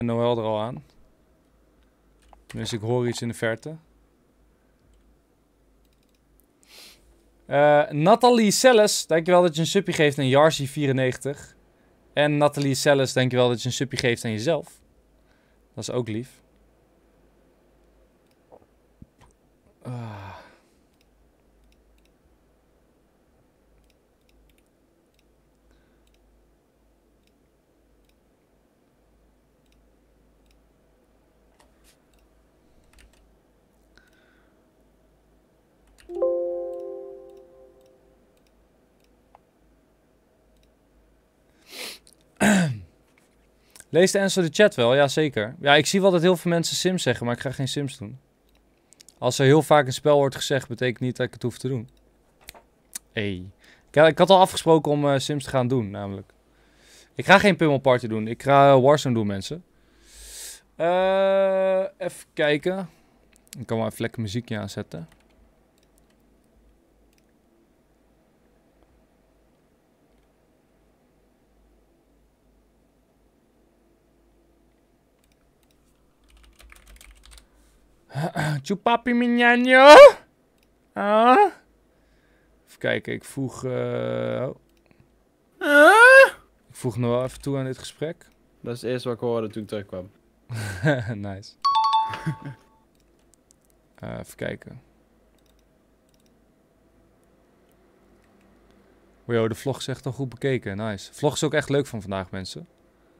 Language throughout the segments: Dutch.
Noël er al aan. Dus ik hoor iets in de verte. Nathalie Selles, dankjewel dat je een suppie geeft aan Jarsi94. En Nathalie Selles, dankjewel dat je een suppie geeft aan jezelf. Dat is ook lief. Lees de Enzo de chat wel? Ja, zeker. Ja, ik zie wel dat heel veel mensen Sims zeggen, maar ik ga geen Sims doen. Als er heel vaak een spel wordt gezegd, betekent niet dat ik het hoef te doen. Hey. Ik had al afgesproken om Sims te gaan doen, namelijk. Ik ga geen Pummel Party doen. Ik ga Warzone doen, mensen. Even kijken. Ik kan wel even lekker muziekje aanzetten. Chupapi miñaño. Ah. Even kijken, ik voeg... Ik voeg nog wel even toe aan dit gesprek. Dat is het eerste wat ik hoorde toen ik terugkwam. Nice. Even kijken. Wow, de vlog is echt al goed bekeken. Nice. Vlog is ook echt leuk van vandaag, mensen.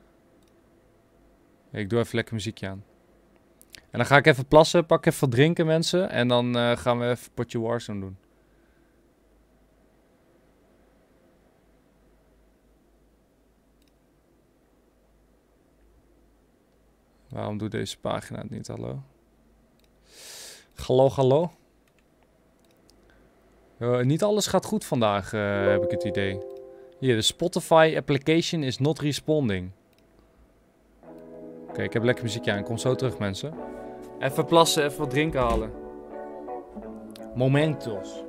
Ik doe even lekker muziekje aan. En dan ga ik even plassen, pak even wat drinken, mensen. En dan gaan we even een potje Warzone doen. Waarom doet deze pagina het niet? Hallo? Hallo, hallo? Niet alles gaat goed vandaag, heb ik het idee. Hier, de Spotify application is not responding. Oké, ik heb lekker muziekje aan. Ik kom zo terug, mensen. Even plassen, even wat drinken halen. Momentos.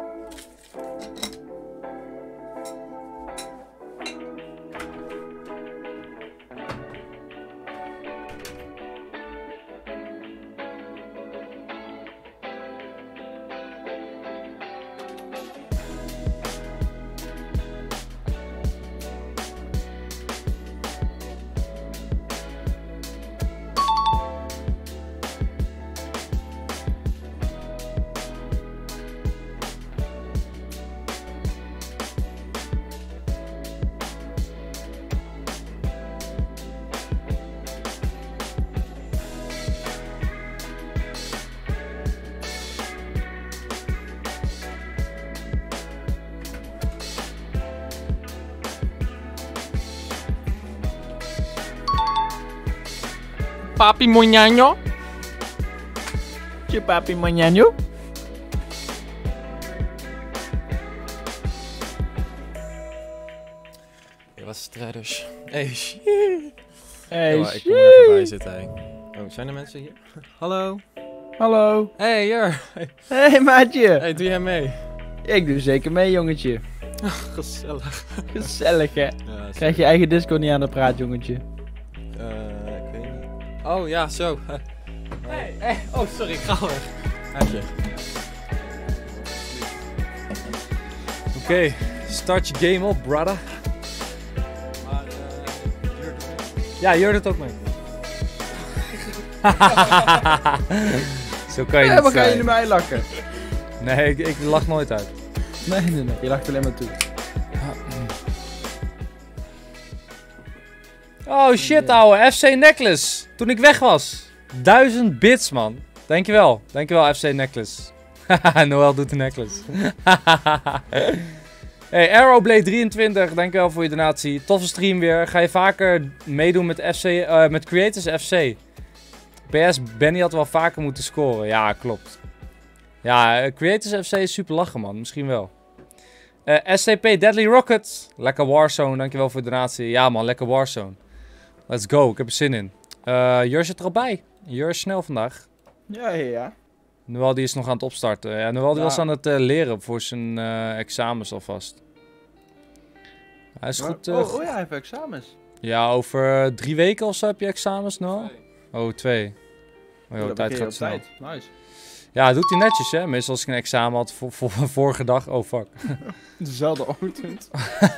Papi Moñaño? Je papi Moñaño? Hey, wat strijders. Hey, shit. Hey, Ja, ik kom er even bij zitten, hey. Oh, zijn er mensen hier? Hallo? Hallo. Hey, Jur. Hey, maatje. Hey, doe jij mee? Ik doe zeker mee, jongetje. Gezellig. Gezellig, hè? Ja, Krijg je eigen disco niet aan de praat, jongetje? ik weet niet. Oh, ja, zo. Hey. Oh, sorry, ik ga weg. Uitje. Oké, start je game op, brother. Maar, Jur doet mee? Ja, Jur doet ook mee. Zo kan je Hé, niet wat ga je zijn. nu mij lachen? Nee, ik lach nooit uit. Nee. Je lacht alleen maar toe. Oh shit, ouwe. FC Necklace. Toen ik weg was. 1000 bits, man. Dankjewel. Dankjewel, FC Necklace. Noël doet de necklace. Hey, Arrowblade 23. Dankjewel voor je donatie. Toffe stream weer. Ga je vaker meedoen met met Creators FC? PS, Benny had wel vaker moeten scoren. Ja, klopt. Ja, Creators FC is super lachen, man. Misschien wel. SCP Deadly Rocket. Lekker Warzone. Dankjewel voor de donatie. Ja, man. Lekker Warzone. Let's go. Ik heb er zin in. Jur zit er al bij. Jur is snel vandaag. Ja. Noël die is nog aan het opstarten. Ja, Noël die was aan het leren voor zijn examens alvast. Hij is goed. Oh ja, hij heeft examens. Ja, over 3 weken of zo heb je examens nog? Oh, 2. Oh, joh, Dat tijd begin je gaat snel. op tijd. Nice. Ja, doet hij netjes, hè? Meestal als ik een examen had vorige dag. Oh, fuck. Dezelfde ochtend.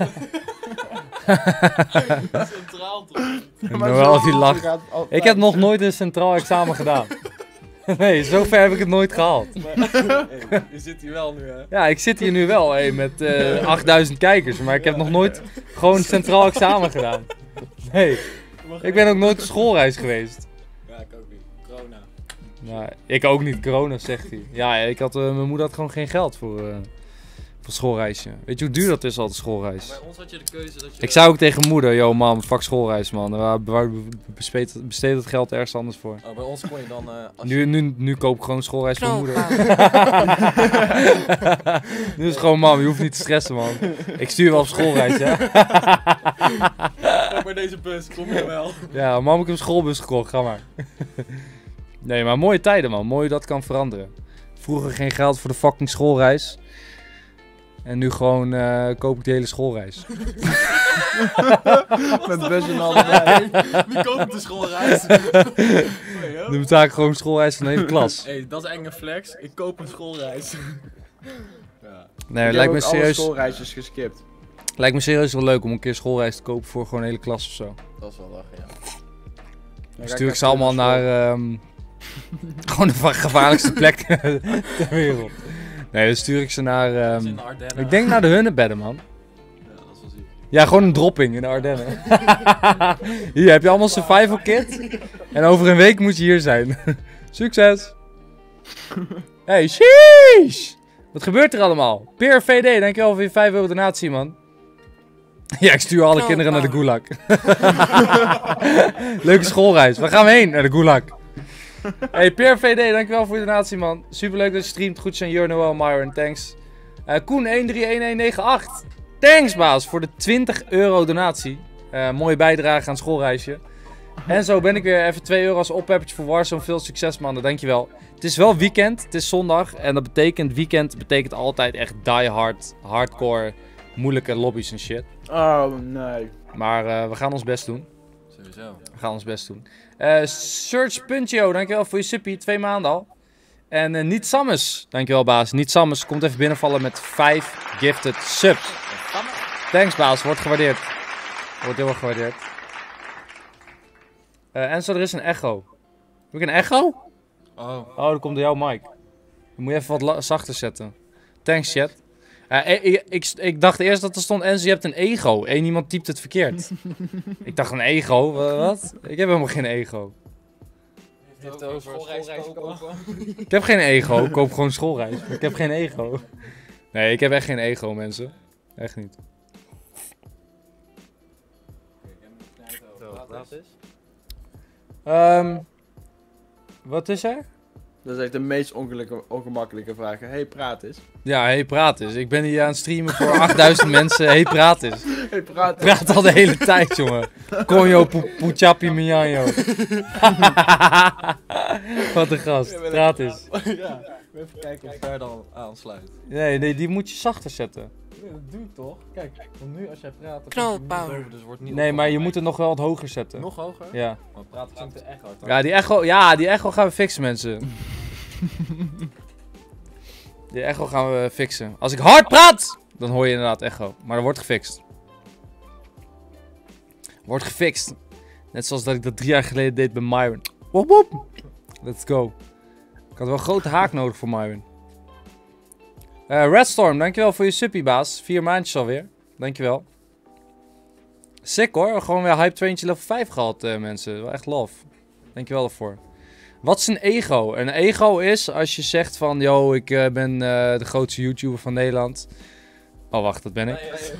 Centraal toch? Noël die lacht. Ik heb nog nooit een centraal examen gedaan. Nee, zover heb ik het nooit gehaald. Hey, je zit hier wel nu, hè? Ja, ik zit hier nu wel met 8000 kijkers, maar ik heb nog nooit gewoon een centraal examen gedaan. Nee, ik ben ook nooit op schoolreis geweest. Ja, ik ook niet. Corona. Nou, ik ook niet, corona, zegt hij. Ja, mijn moeder had gewoon geen geld voor schoolreisje. Weet je hoe duur dat is, altijd schoolreis? Bij ons had je de keuze dat je... Ik zei ook tegen moeder, yo mam, fuck schoolreis man. Besteed het geld ergens anders voor. Oh, bij ons kon je dan... als je... Nu koop ik gewoon schoolreis voor moeder. Nu is het gewoon, mam, je hoeft niet te stressen, man. Ik stuur wel op schoolreis, hè. Ook bij deze bus, kom je wel. Ja, mam, ik heb een schoolbus gekocht, ga maar. Nee, maar mooie tijden, man. Mooi dat kan veranderen. Vroeger geen geld voor de fucking schoolreis. En nu gewoon koop ik de hele schoolreis. Met bus en al erbij. Wie koopt de schoolreis? Nu betaal ik gewoon schoolreis van de hele klas. Hey, dat is enge flex. Ik koop een schoolreis. Ja. Nee, Ik lijkt heb me ook alle serieus... schoolreisjes geskipt. Lijkt me serieus wel leuk om een keer schoolreis te kopen voor gewoon een hele klas of zo. Dat is wel lachen, ja. Dan Stuur ik ze allemaal naar gewoon de gevaarlijkste plek ter wereld. Nee, dan stuur ik ze naar Dat is in de Ardennen. ik denk naar de Hunnebedden, man. Ja, dat is wel ziek. Ja, gewoon een dropping in de Ardennen. Hier heb je allemaal survival kit. En over een week moet je hier zijn. Succes! Hey, sheesh! Wat gebeurt er allemaal? Peer VD, dankjewel voor je 5 euro donatie, man. Ja, ik stuur alle kinderen naar de Gulag. Leuke schoolreis. Waar gaan we heen? Naar de Gulag. Hey, Peer VD, dankjewel voor je donatie, man. Superleuk dat je streamt. Goed zijn, Jur Noel, Myron, thanks. Koen 131198. Thanks, baas, voor de 20 euro donatie. Mooie bijdrage aan het schoolreisje. En zo ben ik weer even 2 euro als oppeppertje voor Warzone. Veel succes, man. Dankjewel. Het is wel weekend. Het is zondag. En dat betekent, weekend betekent altijd echt die hard, hardcore, moeilijke lobby's en shit. Oh, nee. Maar we gaan ons best doen. Sowieso. We gaan ons best doen. Search.jo, dankjewel voor je suppie. 2 maanden al. En Niet Samus, dankjewel baas. Niet Samus komt even binnenvallen met 5 gifted subs. Thanks baas, wordt gewaardeerd. Wordt heel erg gewaardeerd. En zo, er is een echo. Heb ik een echo? Oh. Oh, dat komt door jouw mic. Dan moet je even wat zachter zetten. Thanks chat. Ik dacht eerst dat er stond Enzo, je hebt een ego. Eén iemand typt het verkeerd. Ik dacht een ego? Wat? Ik heb helemaal geen ego. Heeft het over schoolreis kopen? Ik heb geen ego. Ik koop gewoon schoolreis. Maar ik heb geen ego. Nee, ik heb echt geen ego, mensen. Echt niet. Wat is er? Dat is echt de meest ongemakkelijke vraag. Hey, praat eens. Ja, hey, praat eens. Ik ben hier aan het streamen voor 8000 mensen. Hey, praat eens. Hey, praat eens. Praat al de hele tijd, jongen. Konjo, Puchapi, Mianjo. Wat een gast. Praat eens. Ja, even kijken of daar dan aansluit. Nee, die moet je zachter zetten. Nee, dat doe ik toch? Kijk, want nu als jij praat, dan Knolpower. komt het niet boven, dus wordt niet Nee, maar je opgevangen. moet het nog wel wat hoger zetten. Nog hoger? Ja. Maar praat ik klinkt echt hard. Ja, die echo gaan we fixen, mensen. Die echo gaan we fixen. Als ik hard praat, dan hoor je inderdaad echo. Maar dat wordt gefixt. Wordt gefixt. Net zoals dat ik dat 3 jaar geleden deed bij Myron. Woep woep. Let's go. Ik had wel een grote haak nodig voor Myron. Redstorm, dankjewel voor je suppie, baas. 4 maandjes alweer. Dankjewel. Sick hoor. Gewoon weer Hype Traintje level 5 gehad, mensen. Wel echt love. Dankjewel daarvoor. Wat is een ego? Een ego is als je zegt van... Yo, ik ben de grootste YouTuber van Nederland. Oh, wacht, dat ben ik.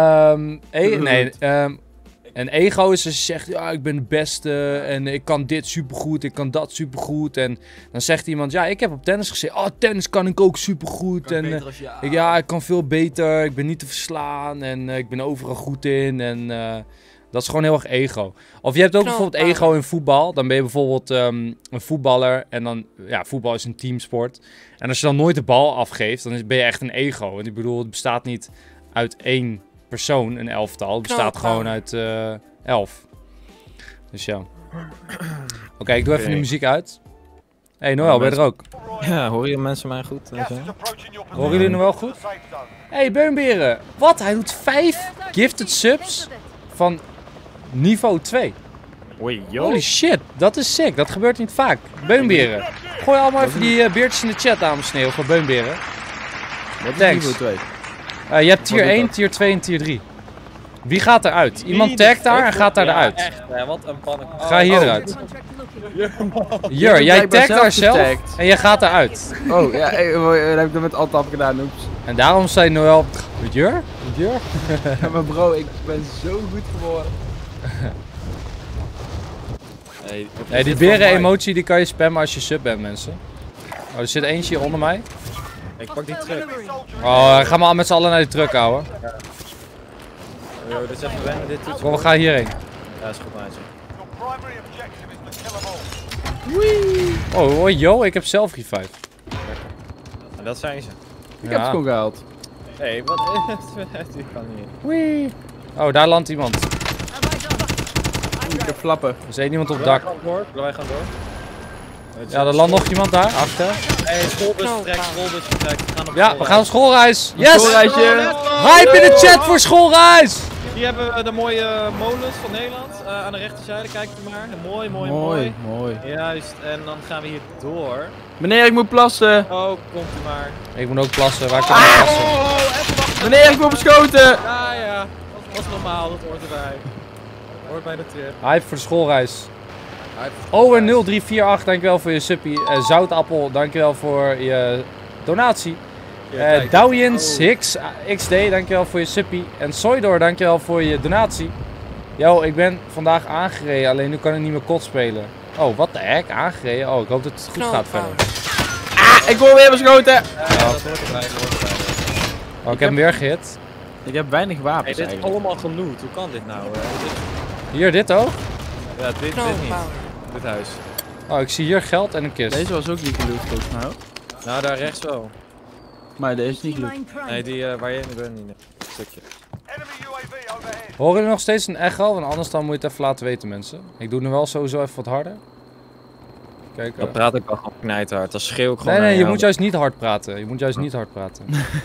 Een ego is als je zegt... Ja, ik ben de beste en ik kan dit supergoed, ik kan dat supergoed. En dan zegt iemand... Ja, ik heb op tennis gezegd... Oh, tennis kan ik ook supergoed. En ik kan veel beter. Ik ben niet te verslaan en ik ben overal goed in. En dat is gewoon heel erg ego. Of je hebt ook bijvoorbeeld ego in voetbal. Dan ben je bijvoorbeeld een voetballer. En dan, ja, voetbal is een teamsport. En als je dan nooit de bal afgeeft, dan ben je echt een ego. Want ik bedoel, het bestaat niet uit één persoon, een elftal. Het bestaat gewoon uit 11. Dus ja. Oké, ik doe even de muziek uit. Hey Noël, ben je er ook? Ja, horen je mensen mij goed? Horen jullie nog wel goed? Hey Beunberen, wat? Hij doet 5 gifted subs van niveau 2. Oei, Holy shit, dat is sick. Dat gebeurt niet vaak. Beunberen. Gooi allemaal even die beertjes in de chat, dames en heren, voor Beunberen. Wat is Thanks. niveau 2? Je hebt tier Wat doet 1, dat? tier 2 en tier 3. Wie gaat eruit? Iemand tagt daar en gaat daar eruit. Echt, hè, wat een pannenkoek. Ga hier eruit. Jur, jij blijkbaar tagt daar zelf zelf getagd. en jij gaat eruit. Oh, ja, dat heb ik dan met Alt-Tab gedaan, oeps. En daarom zei Noël, Jur? Jur? Ja, maar bro, ik ben zo goed geworden. Nee, die beren-emotie die kan je spammen als je sub bent, mensen. Oh, er zit eentje hier onder mij. Ik pak die truck. Oh, ga maar met z'n allen naar die truck, ouwe. Yo, dit is even wennen, dit toets. Kom, we gaan hierheen. Ja, is goed, meisje. Oh, yo, ik heb zelf revive. En dat zijn ze. Ik heb het gewoon gehaald. Hé, wat is het? Die kan niet. Wee. Oh, daar landt iemand. Ik heb flappen. Er is één iemand op het dak. Wij gaan door. Ja, er landt nog iemand daar, achter. Hey, schoolbus vertrekt, schoolbus vertrekt. Ja, we gaan op schoolreis. Yes! Schoolreisje. Hype in de chat voor schoolreis! Hier hebben we de mooie molens van Nederland. Aan de rechterzijde, kijk er maar. Mooi, mooi, mooi. Mooi. Juist, en dan gaan we hier door. Meneer, ik moet plassen. Oh, komt u maar. Ik moet ook plassen, waar kan ik plassen? Even wachten. Meneer, ik word beschoten. Ah ja, dat is normaal, dat hoort erbij. Hoort bij de trip. Hype voor de schoolreis. Oh, en 0348, dankjewel voor je suppie. Zoutappel, dankjewel voor je donatie. Douwjens Hicks XD, dankjewel voor je suppie. En Soidor, dankjewel voor je donatie. Yo, ik ben vandaag aangereden, alleen nu kan ik niet meer kot spelen. Oh, wat de heck? Aangereden? Oh, ik hoop dat het goed gaat verder. Ik word weer beschoten. Ja, dat hoort erbij, dat hoort erbij. Oh, ik heb hem weer gehit. Ik heb weinig wapens Hey, dit is eigenlijk. allemaal genoeg. Hoe kan dit nou? Hier, dit ook? Ja, dit niet. Dit huis. Oh, ik zie hier geld en een kist. Deze was ook niet geloot volgens mij. Nou, daar rechts wel. Maar deze is niet geloot. Nee, die waar je in bent niet. Een stukje. Horen jullie nog steeds een echo? Want anders dan moet je het even laten weten, mensen. Ik doe nu wel sowieso even wat harder. Kijk. Dat praat ik wel gewoon knijterhard. Dat schreeuw ik gewoon. Nee, naar je jou. moet juist niet hard praten. Je moet juist niet hard praten.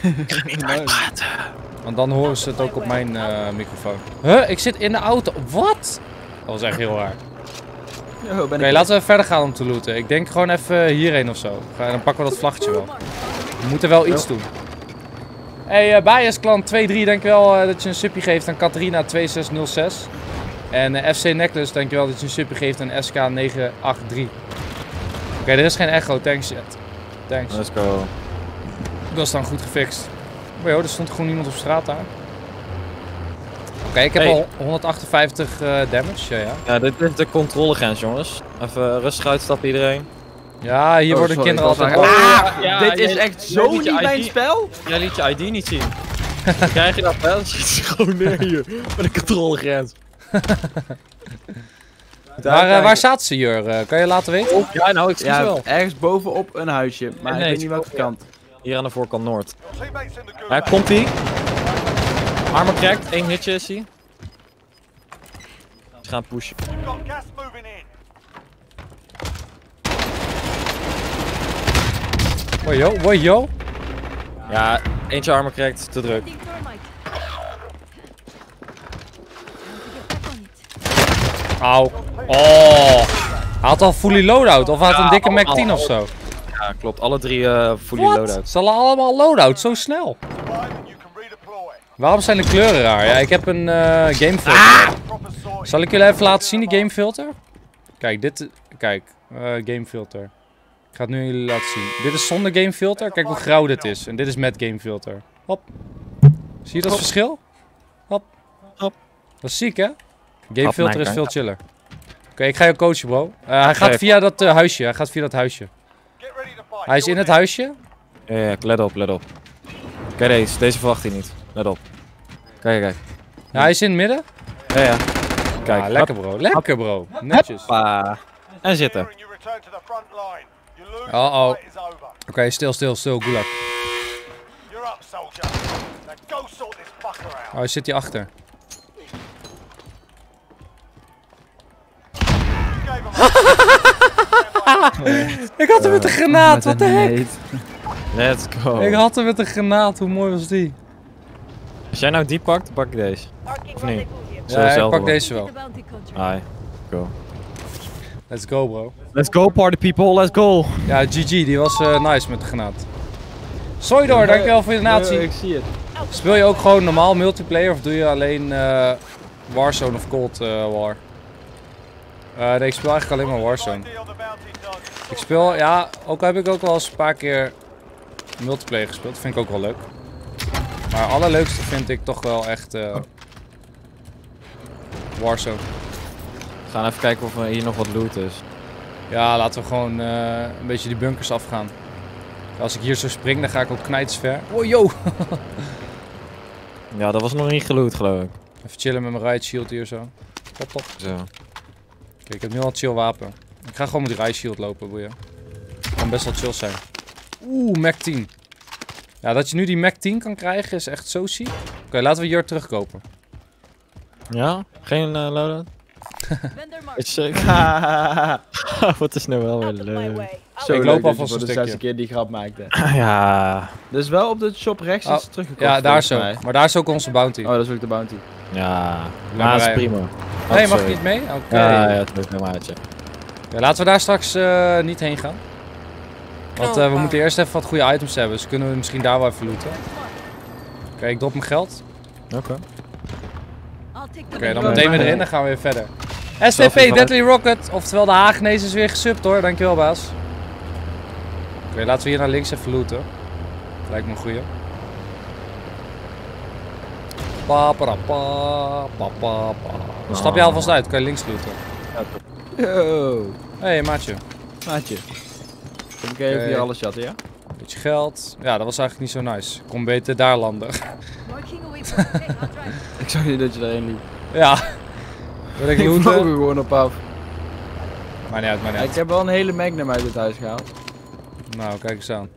Want dan horen ze het ook op mijn microfoon. Huh? Ik zit in de auto. Wat? Dat was echt heel raar. Oké, laten we verder gaan om te looten. Ik denk gewoon even hierheen of zo. Dan pakken we dat vlaggetje wel. We moeten wel iets doen. Hey, Biasklant 2-3, dankjewel dat je een suppie geeft aan Katarina2606. En FC Necklace, dankjewel dat je een suppie geeft aan SK983. Oké, er is geen echo, thanks chat. Thanks. Let's go. Dat is dan goed gefixt. Maar joh, er stond gewoon iemand op straat daar. Oké, ik heb al 158 damage, ja. Ja, dit is de controlegrens, jongens. Even rustig uitstappen iedereen. Ja, hier worden kinderen altijd... Dit is echt zo niet mijn spel. Jij liet je ID niet zien. Dan krijg je dat wel, dan zit je gewoon neer hier. Met de controlegrens. Waar staat ze, Jur? Kan je laten weten? Ja, nou, ik zie ze Ja, wel. ergens bovenop een huisje. Maar Nee, ik weet niet welke kant. Hier aan de voorkant noord. Ja, komt ie. Armor cracked, 1 hitje is hij. Ze gaan pushen. Woi yo. Ja, eentje armor cracked, te druk. Auw. Oh. Hij had al fully loadout of hij had een dikke Mac 10 of zo. Ja, klopt. Alle drie fully Wat? loadout. Ze hadden allemaal loadout, zo snel. Waarom zijn de kleuren raar? Ja, ik heb een gamefilter. Zal ik jullie even laten zien, die gamefilter? Kijk, dit... Kijk, gamefilter. Ik ga het nu jullie laten zien. Dit is zonder gamefilter. Kijk hoe grauw dit is. En dit is met gamefilter. Hop. Zie je dat verschil? Hop. Hop. Dat is ziek, hè? Gamefilter is veel chiller. Oké, ik ga je coachen, bro. Hij gaat via dat huisje. Hij gaat via dat huisje. Hij is in het huisje. Ja, let op, let op. Kijk deze. Deze verwacht hij niet. Let op. Kijk, kijk. Ja, hij is in het midden. Ja. Kijk. Ah, lekker, bro. Lekker, bro. Netjes. Hoppa. En zitten. Oh. Oké, stil, gulag. Oh, hij zit hier achter. Ik had hem met een granaat, wat de heck? Let's go. Ik had hem met een granaat, hoe mooi was die? Als jij nou die pakt, dan pak ik deze. Of niet? Ja, ik pak deze wel. Ai, go. Let's go, bro. Let's go party people, let's go. Ja, GG, die was nice met de granaat. Soidor, dankjewel voor je donatie. Ik zie het. Speel je ook gewoon normaal multiplayer of doe je alleen Warzone of Cold War? Nee, ik speel eigenlijk alleen maar Warzone. Ik speel, ja, ook heb ik ook wel eens een paar keer multiplayer gespeeld. Vind ik ook wel leuk. Maar allerleukste vind ik toch wel echt Warzone. We gaan even kijken of er hier nog wat loot is. Ja, laten we gewoon een beetje die bunkers afgaan. Als ik hier zo spring, dan ga ik ook knijtsver. Oh, yo! Ja, dat was nog niet geloot, geloof ik. Even chillen met mijn riot shield hier zo. Top. Zo. Kijk, ik heb nu al een chill wapen. Ik ga gewoon met die riot shield lopen, boeien. Kan best wel chill zijn. Oeh, Mac 10. Ja, dat je nu die Mac 10 kan krijgen is echt zo ziek. Oké, laten we hier terugkopen. Ja? Geen loadout? Wat is nou wel weer leuk. Zo Ik loop leuk dat alvast je voor een de 6e stukje. keer die grap maakte. Ja. Dus wel op de shop rechts is Oh, het teruggekomen. Ja, daar zo. Maar daar is ook onze bounty. Oh, dat is ook de bounty. Ja. maar Maar dat is rijden. prima. Nee, mag sorry. ik niet mee? Oké. Ja, het lukt helemaal uit, ja. Ja, laten we daar straks niet heen gaan. Want we moeten eerst even wat goede items hebben. Dus kunnen we misschien daar wel even looten. Oké, ik drop mijn geld. Oké. Oké, dan meteen weer erin, dan gaan we weer verder. STP, Deadly Rocket, oftewel de Haagnees is weer gesubt hoor, dankjewel baas. Oké, laten we hier naar links even looten. Lijkt me een goeie. Dan stap je alvast uit, kan je links looten. Yo, Hé, maatje. maatje. Kom ik even hier alles chatten, ja? Beetje geld. Ja, dat was eigenlijk niet zo nice. Ik kon beter daar landen. Ik zag niet dat je daarheen liep. Ja. Wil ik Ik vloog er looten? gewoon op af. Maar niet uit, maar niet Ik uit. heb wel een hele Magnum uit het huis gehaald. Nou, kijk eens aan.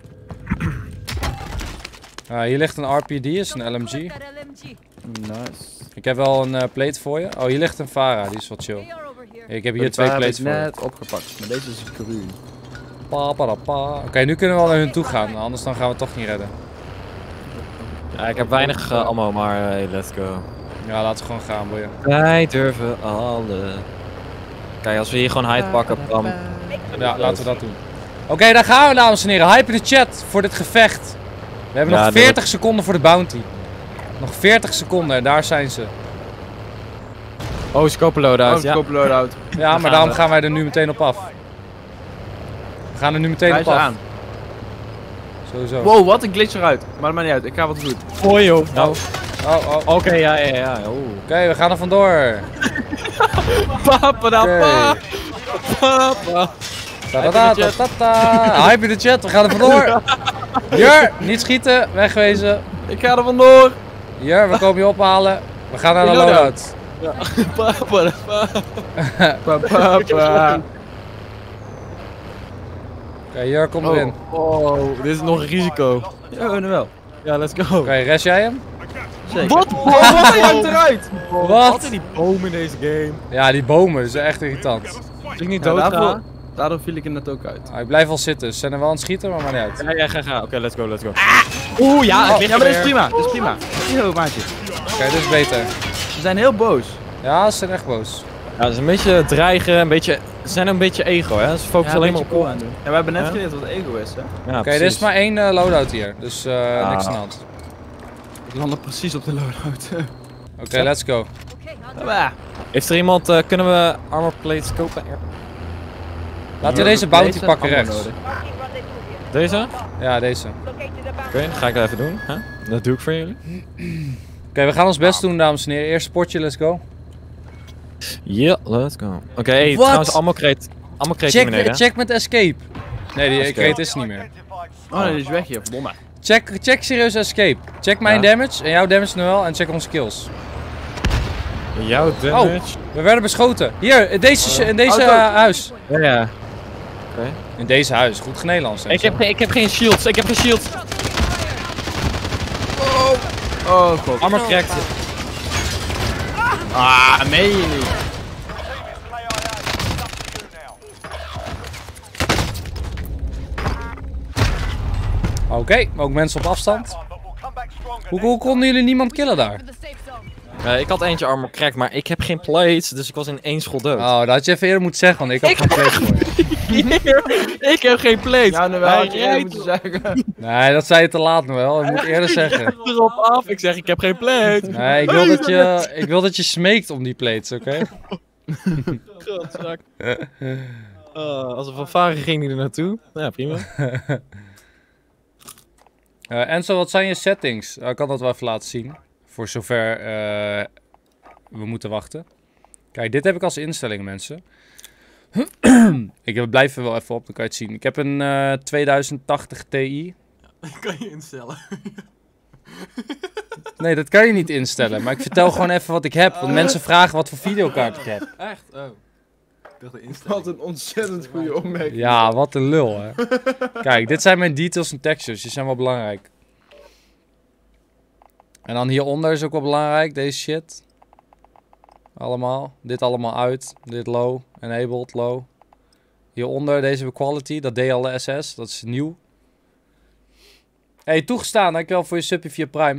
Hier ligt een RPD, is een LMG. Nice. Ik heb wel een plate voor je. Oh, hier ligt een Vara, die is wat chill. Ik heb hier twee plates voor je. net opgepakt, maar deze is groen. Oké, nu kunnen we wel naar hun toe gaan, anders dan gaan we het toch niet redden. Ja, ik heb weinig ammo, maar hey, let's go. Ja, laten we gewoon gaan, boeien. Wij durven alle. Kijk, als we hier gewoon hide pakken, dan... Ja, laten we dat doen. Oké, daar gaan we, dames en heren. Hype in de chat voor dit gevecht. We hebben Ja, nog 40 seconden voor de bounty. Nog 40 seconden en daar zijn ze. Oh, scope loadout, ja. Koop loadout. Ja, maar daarom gaan wij er nu meteen op af. We gaan er nu meteen Hij op is af. aan. Sowieso. Wow, wat een glitch eruit. Maar dat maakt niet uit, ik ga wat goed. Oh joh. Nou, Oh. oké, ja. Oeh. Oké, we gaan er vandoor. Papa, Oké. papa. Ta-da-da-ta-ta-ta. Hype in de chat, we gaan er vandoor. Jur, niet schieten, wegwezen. Ik ga er vandoor. Jur, we komen je ophalen. We gaan naar de loadout. Papa. Papa. Oké, Jur, kom erin. Oh, dit is nog een risico. Ja, nu wel. Ja, let's go. Oké, rest jij hem? Zeker. Wat? Oh, wat ruimt eruit? Wat? zijn die bomen in deze game? Ja, die bomen, dat is echt irritant. Als ik niet Ja, dood ga... daardoor viel ik er net ook uit. Ik blijf wel zitten, ze zijn er wel aan het schieten, maar niet uit. Ja, ga. Oké, let's go. Oeh, ja, het ligt Ja, maar dit is er. prima. Dit is prima. Yo, maatje. Oké, dit is beter. Ze zijn heel boos. Ja, ze zijn echt boos. Ja, het is een beetje dreigen, een beetje... Ze zijn een beetje ego, hè. Ze focussen alleen maar op... cool aan doen. Ja, we hebben net Ja? geleerd wat ego is, hè. Ja, Oké, dit is maar één loadout hier, dus niks aan de hand. Ik landde precies op de loadout. Oké, let's go. Heeft er iemand... kunnen we armor plates kopen? Ja. Laten we deze bounty pakken rechts. Deze? Ja, deze. Oké, dan ga ik dat even doen. Huh? Dat doe ik voor jullie. Oké, we gaan ons best doen, dames en heren. Eerste potje, let's go. Ja, let's go. Oké, hey, Wat? trouwens, allemaal kreet hier beneden. Check met escape. Nee, die crate is er niet meer. Oh nee, die is weg hier. Verdomme. Check serieus escape. Check mijn Ja. damage en jouw damage nu wel en check onze kills. Jouw damage. We werden beschoten. Hier, in deze Auto. huis. Ja. In deze huis, goed Nederlands. Ik heb geen shields, Oh god. Armor cracked. Ah, meen je niet. Oké, ook mensen op afstand. Hoe konden jullie niemand killen daar? Ik had eentje armor crack, maar ik heb geen plates, dus ik was in 1 schot dood. Oh, dat had je even eerder moeten zeggen, want ik had geen plates voor je. Ik heb geen plates. Ja, nu wel had je eerder moeten zeggen. Nee, dat zei je te laat nog wel. Ik moet eerder zeggen. Erop af, ik zeg ik heb geen plate. Nee, ik wil dat je smeekt om die plates, oké? Godzak. Als een fanfare ging die er naartoe. Ja, prima. Enzo, wat zijn je settings? Ik kan dat wel even laten zien. Voor zover we moeten wachten. Kijk, dit heb ik als instelling, mensen. Ik blijf er wel even op, dan kan je het zien. Ik heb een 2080 Ti. Kan je instellen. Nee, dat kan je niet instellen. Maar ik vertel gewoon even wat ik heb. Want mensen vragen wat voor videokaart ik heb. Echt? Oh. Ik dacht de instelling. Wat een ontzettend goede opmerking. Ja, wat een lul, hè. Kijk, dit zijn mijn details en textures. Die zijn wel belangrijk. En dan hieronder is ook wel belangrijk, deze shit. Allemaal. Dit allemaal uit. Dit low. Enabled, low. Hieronder, deze hebben quality. Dat deed al de SS. Dat is nieuw. Hey, toegestaan. Dankjewel voor je subje via Prime.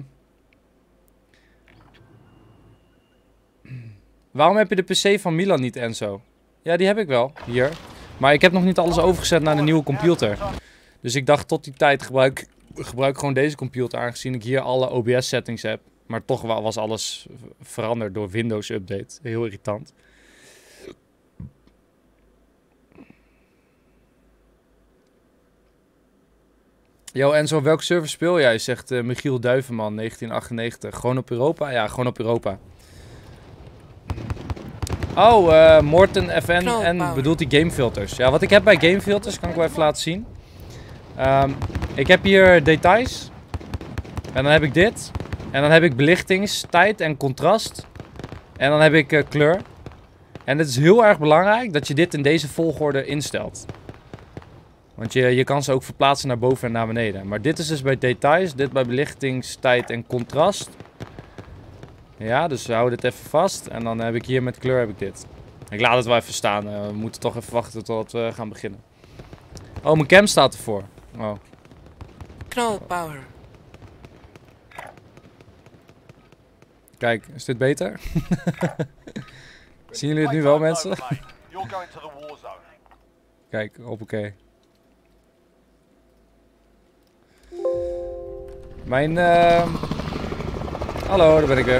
Waarom heb je de PC van Milan niet, Enzo? Ja, die heb ik wel. Hier. Maar ik heb nog niet alles overgezet naar de nieuwe computer. Dus ik dacht tot die tijd gebruik gewoon deze computer, aangezien ik hier alle OBS settings heb. Maar toch was alles veranderd door Windows Update. Heel irritant. Yo Enzo, welke server speel jij? Zegt Michiel Duivenman, 1998. Gewoon op Europa? Ja, gewoon op Europa. Oh, Morten FN en bedoelt die gamefilters. Ja, wat ik heb bij gamefilters kan ik wel even laten zien. Ik heb hier details. En dan heb ik dit. En dan heb ik belichtingstijd en contrast. En dan heb ik kleur. En het is heel erg belangrijk dat je dit in deze volgorde instelt. Want je kan ze ook verplaatsen naar boven en naar beneden. Maar dit is dus bij details, dit bij belichtingstijd en contrast. Ja, dus we houden dit even vast. En dan heb ik hier met kleur heb ik dit. Ik laat het wel even staan. We moeten toch even wachten tot we gaan beginnen. Oh, mijn cam staat ervoor. Oh. Knal power. Kijk, is dit beter? Zien jullie het nu wel, mensen? Kijk, hoppakee. Mijn, hallo, daar ben ik weer.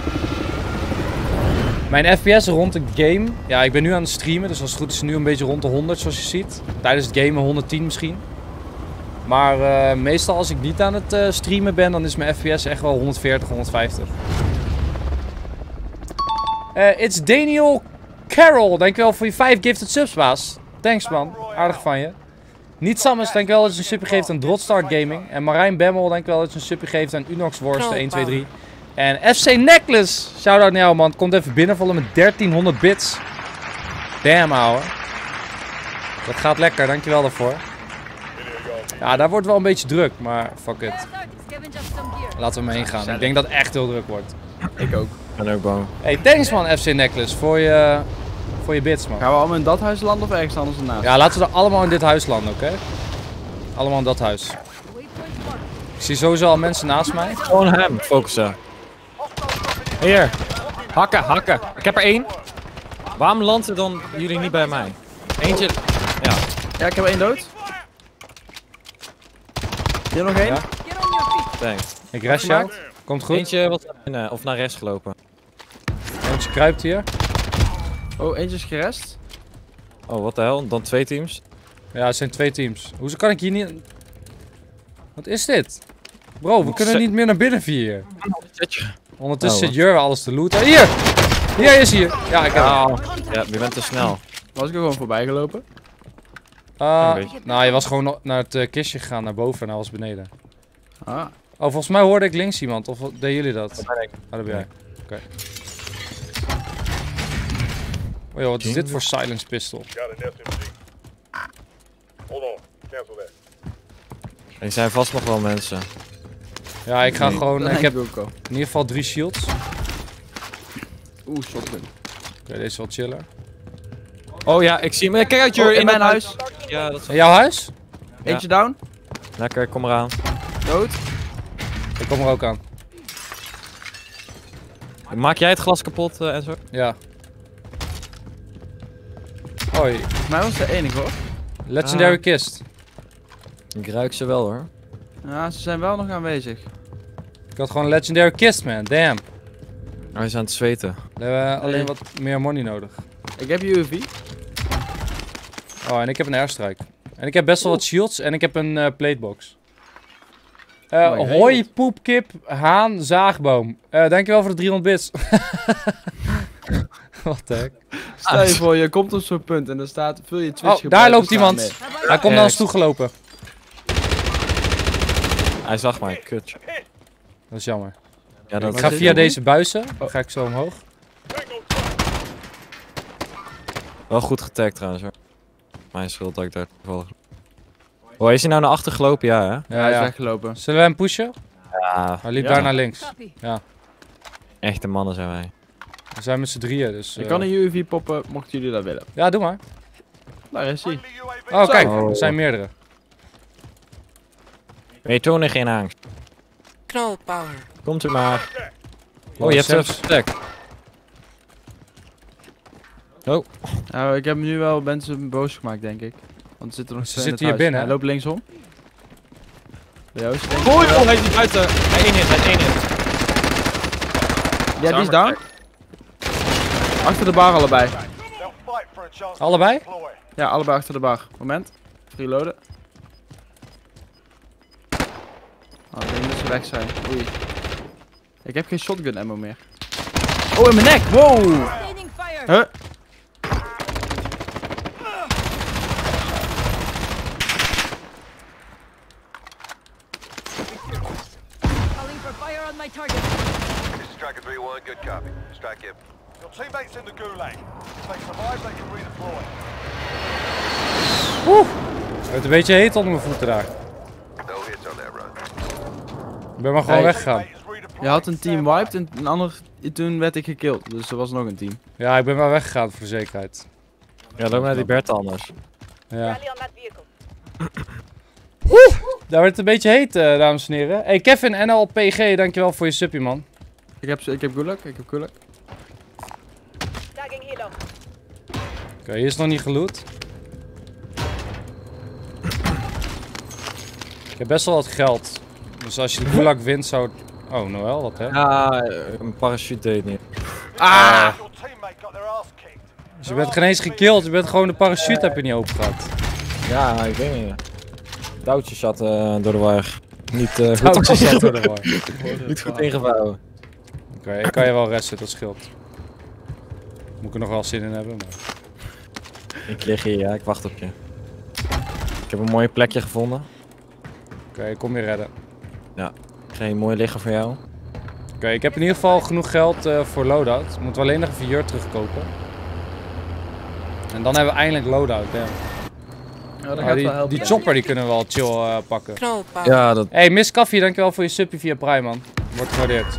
Mijn FPS rond de game. Ja, ik ben nu aan het streamen, dus als het goed is nu een beetje rond de 100 zoals je ziet. Tijdens het gamen 110 misschien. Maar meestal als ik niet aan het streamen ben, dan is mijn FPS echt wel 140, 150. It's Daniel Carroll. Dankjewel voor je 5 gifted subs, baas. Thanks man, aardig van je. Niet Samus, dankjewel dat je een subje geeft aan Drotstart Gaming. En Marijn Bemmel, dankjewel dat je een subje geeft aan Unox Worsten 1, 2, 3. En FC Necklace, shout-out naar jou man. Komt even binnenvallen met 1300 bits. Damn ouwe. Dat gaat lekker, dankjewel daarvoor. Ja, daar wordt wel een beetje druk, maar fuck it. Laten we mee heen gaan. Ik denk dat het echt heel druk wordt. Ik ook. Ik ben ook bang. Hey, thanks man FC Necklace voor je bits man. Gaan we allemaal in dat huis landen of ergens anders ernaast? Ja, laten we er allemaal in dit huis landen, oké? Allemaal in dat huis. Ik zie sowieso al mensen naast mij. Gewoon hem focussen. Hier. Hakken, hakken. Ik heb er 1. Waarom landen dan jullie niet bij mij? Eentje. Ja. Ja, ik heb er 1 dood. Hier nog 1? Ja. Thanks. Ik rest jou. Komt goed. Eentje wat of naar rechts gelopen. Eentje kruipt hier. Oh, eentje is gerest. Oh, wat de hel? Dan 2 teams. Ja, het zijn 2 teams. Hoezo kan ik hier niet... Wat is dit? Bro, we kunnen niet meer naar binnen via hier. Ondertussen zit Jurwe alles te looten. Hier! Hier is hier! Ja, ik heb hem. Ja, je bent te snel. Was ik er gewoon voorbij gelopen? Nou, je was gewoon naar het kistje gegaan, naar boven en hij was beneden. Ah. Oh, volgens mij hoorde ik links iemand. Of deden jullie dat? Dat ben ik. Ah, dat ben jij. Oké. Oh joh, wat is dit voor silence pistol? Er zijn vast nog wel mensen. Ja, ik ga gewoon... Ik heb ook al. in ieder geval 3 shields. Oeh, shotgun. Oké, deze is wel chiller. Oh ja, ik zie hem. Kijk uit, Jur, in mijn huis. Ja, dat is... In jouw huis? Eentje down. Lekker, kom eraan. Dood. Ik kom er ook aan. Maak jij het glas kapot, Enzo? Ja. Hoi. Volgens mij was de enige hoor. Legendary Kist. Ik ruik ze wel hoor. Ja, ze zijn wel nog aanwezig. Ik had gewoon een Legendary Kist, man. Damn. Hij is aan het zweten. We hebben alleen Hey. wat meer money nodig. Ik heb UAV. Oh, en ik heb een airstrike. En ik heb best wel wat shields en ik heb een platebox. Hoi, geregeld. poep, kip, haan, zaagboom. Dankjewel voor de 300 bits. Wat de heck. Stel je voor, je komt op zo'n punt en er staat, vul je Twitch Oh, gebruik daar loopt bestaan iemand. mee. Hij komt naar ons toegelopen. Hij zag mij, kut. Dat is jammer. Ja, Ik dat ga is via het? deze buizen. Dan ga ik zo omhoog. Wel goed getagd trouwens hoor. Mijn schuld dat ik daar toevallig... Oh, is hij nou naar achter gelopen? Ja, hè? Ja, hij is ja. weggelopen. Zullen we hem pushen? Ja, Hij liep Ja. daar naar links. echte mannen zijn wij. We zijn met z'n drieën, dus... Ik kan een UAV poppen, mochten jullie dat willen. Ja, doe maar. Daar is hij. Oh, kijk. Zo. Er zijn meerdere. Nee, toon geen angst. Knoll power. Komt u maar. Oh, Oh, je hebt Sims. zelfs getagd. Oh, Nou, ik heb nu wel mensen boos gemaakt, denk ik. Want er zitten nog Ze twee in zitten het hier huis. binnen, Hij loopt linksom. Bij Joost, denk ik. oh, hij is niet buiten. Hij één hit, hij is één hit. Ja, die is down. Achter de bar allebei. Allebei? Ja, allebei achter de bar. Moment. Reloaden. Oh, ik denk dat ze weg zijn. Oei. Ik heb geen shotgun ammo meer. Oh, in mijn nek! Wow! Huh? Calling for fire on my target. This is Striker 3-1, good copy. Strike him. Your teammates in the gulag. If they survive, they can redeploy. Het wordt een beetje heet onder mijn voeten daar. No hits on that run. Ik ben maar gewoon Hey. weggegaan. Teammate is redeployed. Je had een team wiped en een ander... Toen werd ik gekilld. Dus er was nog een team. Ja, ik ben maar weggegaan voor de zekerheid. Ja, loop naar die Bert anders. Ja. Rally on that vehicle. Daar wordt het een beetje heet, dames en heren. Hey, Kevin NLPG, dankjewel voor je suppie, man. Ik heb gulag, ik heb gulag. Tagging helo. Oké, hier is nog niet geloot. Ik heb best wel wat geld. Dus als je de gulag wint, zou het... Oh, Noël, wat hè? Ja, een parachute deed niet. Your teammate got their ass kicked. Dus je bent geen eens gekilld, je bent gewoon de parachute heb je niet open gehad. Ja, ik weet niet. Touwtje zat door de war. Niet, Touwtjes zat door de war. niet goed ingevouwen. Oké, ik kan je wel resten, dat scheelt. Moet ik er nog wel zin in hebben, maar... Ik lig hier, ja, ik wacht op je. Ik heb een mooi plekje gevonden. Oké, ik kom je redden. Ik ga hier mooi liggen voor jou. Oké, ik heb in ieder geval genoeg geld voor loadout. Moeten we alleen nog even hier terugkopen. En dan hebben we eindelijk loadout, ja. Ja, dat Maar gaat wel helpen. die chopper die kunnen we wel chill pakken. Knoll power. Ja, dat... Hey, Miss Coffee, dankjewel voor je suppie via Prime, man. Wordt gewaardeerd.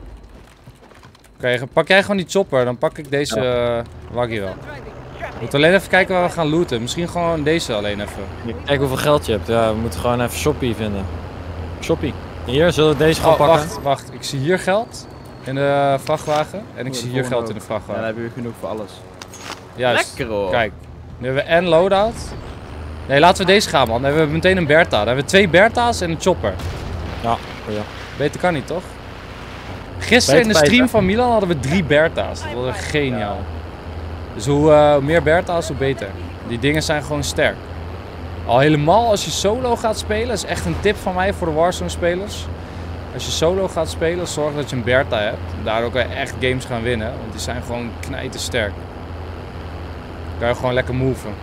Oké, pak jij gewoon die chopper, dan pak ik deze waggie wel. We moeten alleen even kijken waar we gaan looten. Misschien gewoon deze alleen even. Kijk hoeveel geld je hebt. Ja, we moeten gewoon even Shoppie vinden. Shoppie. Hier, zullen we deze gaan Oh, pakken? wacht. Ik zie hier geld in de vrachtwagen. En ik Oh, zie de hier volgende geld in de ook. Ja, vrachtwagen. dan hebben we genoeg voor alles. Juist. Lekker hoor. Kijk, nu hebben we en loadout. Nee, laten we deze gaan, man. Dan hebben we meteen een Bertha. Dan hebben we 2 Bertha's en een chopper. Ja, ja. Beter kan niet, toch? Gisteren in de Beter, stream beter. van Milan hadden we 3 Bertha's. Dat was echt geniaal. Dus hoe meer Bertha's, hoe beter. Die dingen zijn gewoon sterk. Al helemaal als je solo gaat spelen, dat is echt een tip van mij voor de Warzone spelers. Als je solo gaat spelen, zorg dat je een Bertha hebt. Daardoor kan je echt games gaan winnen, want die zijn gewoon knijtersterk. Dan kan je gewoon lekker moven.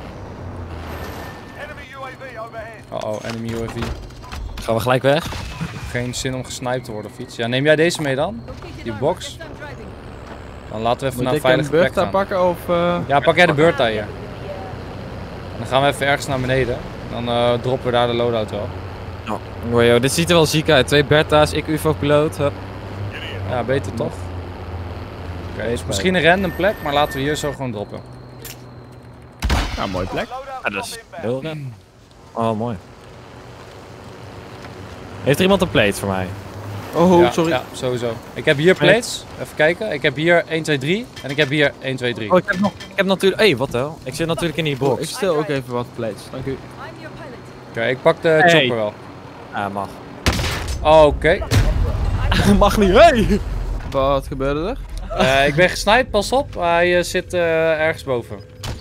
Enemy UAV overhead. Oh, enemy UAV. Gaan we gelijk weg? Geen zin om gesniped te worden of iets. Ja, neem jij deze mee dan? Die box? Dan laten we even Moet naar een ik een veilige plek Bertha gaan. pakken of... Ja, pak jij de Bertha hier. Dan gaan we even ergens naar beneden. Dan droppen we daar de loadout wel. Oh, joh, dit ziet er wel ziek uit. 2 Bertha's, ik UFO-piloot. Ja, beter toch? Oké, is misschien een random plek, maar laten we hier zo gewoon droppen. Nou, mooie plek. Loadout Ja, dat is drop inbound. heel ren. Oh, mooi. Heeft er iemand een plate voor mij? Oh, Ja, sorry. Ja, sowieso. Ik heb hier plates. Even kijken. Ik heb hier 1, 2, 3. En ik heb hier 1, 2, 3. Oh, ik heb natuurlijk... Hé, wat wel? Ik zit natuurlijk in die Ik box. stel ook even wat plates. Dank u. I'm your pilot. Oké, ik pak de Hey. chopper wel. Ah, mag. Oh, oké. Mag niet, hey! Wat gebeurde er? Ik ben gesniped, pas op. Hij zit ergens boven.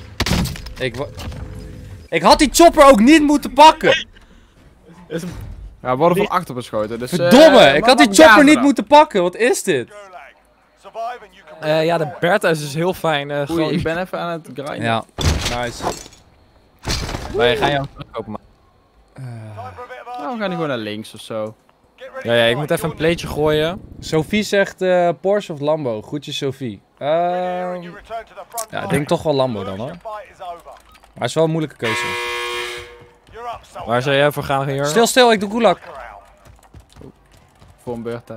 Ik had die chopper ook niet moeten pakken. Ja, we worden van achter beschoten. Dus, Verdomme, ik had die chopper niet moeten. moeten pakken. Wat is dit? Gulag. Survive and you can... Ja, de Bertha is dus heel fijn. Oei, Gewoon... ik ben even aan het grinden. Ja, nice. Wij gaan jou kopen, man. Time for a bit of Nou, we gaan nu gewoon naar links of zo. Get ready Ja, ja, to ik moet fight. even een plateje gooien. Sophie zegt Porsche of Lambo. Groetjes Sophie. You return to the front Ja, ik line. denk toch wel Lambo dan Lose hoor. your fight is over. Maar het is wel een moeilijke keuze. You're up, soldier. Waar zou jij voor gaan hier? Stil, stil, ik doe gulag. You're out. Voor een beurt.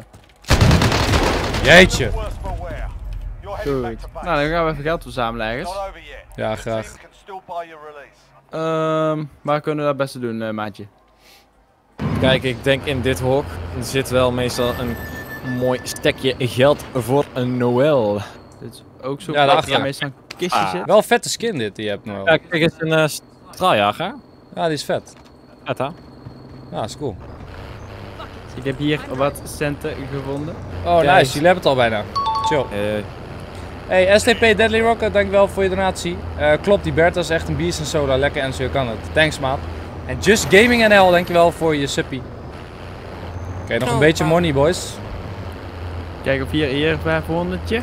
Jeetje. Worse for wear. You're heading back Goed. to base. Nou, dan gaan we even geld verzamelen ergens. Not over yet. Ja, Your graag. team can still buy your release. Waar kunnen we dat beste doen, maatje? Kijk, ik denk in dit hok zit wel meestal een mooi stekje geld voor een Noël. Dit is ook zo. Ja, daarachter. waar meestal een kistje zit. Wel een vette skin dit die je hebt nog. Ja, kijk, het is een straaljager. Ja, die is vet. Vet, hè? Ja, is cool. Ik heb hier wat centen gevonden. Oh, Kijk. nice. Jullie hebben het al bijna. Chill. Hey, STP Deadly Rocket, dankjewel voor je donatie. Klopt, die Bertha is echt een beast en soda. Lekker en zo kan het. Thanks, maat. En Just Gaming NL, dankjewel voor je suppie. Oké, nog een beetje money, boys. Kijk of hier 500'tje.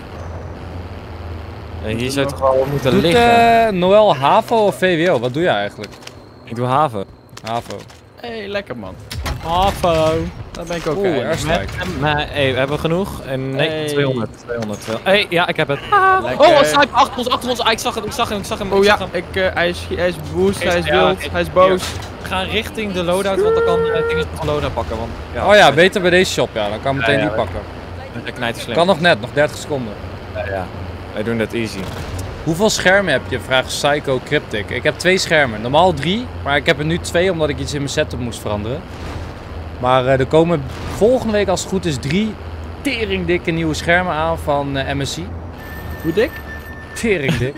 Hier zou het toch wel moeten Doet liggen. Noël HAVO of VWO? Wat doe je eigenlijk? Ik doe haven. HAVO. Hey, lekker man. Haven. Daar ben ik ook Oeh, bij. airstrike. Maar, hey, we hebben genoeg. En nee, Hey. 200. Hey, ja, ik heb het. Lekker. Oh, sniper achter ons. Ah, ik zag hem. Oh ja, hem. hij is boost, hij is Ja, wild, hij is boos. We gaan richting de loadout, want dan kan dingen nog een loadout pakken. Want, Oh ja, beter bij deze shop, ja. Dan kan ik meteen Ja, ja, die pakken. Dat knijt slim. Kan nog net, nog 30 seconden. Ja. Wij doen dat easy. Hoeveel schermen heb je? Vraagt Psycho Cryptic. Ik heb 2 schermen. Normaal 3, maar ik heb er nu 2 omdat ik iets in mijn setup moest veranderen. Maar er komen volgende week als het goed is 3 teringdikke nieuwe schermen aan van MSI. Hoe dik? Teringdik.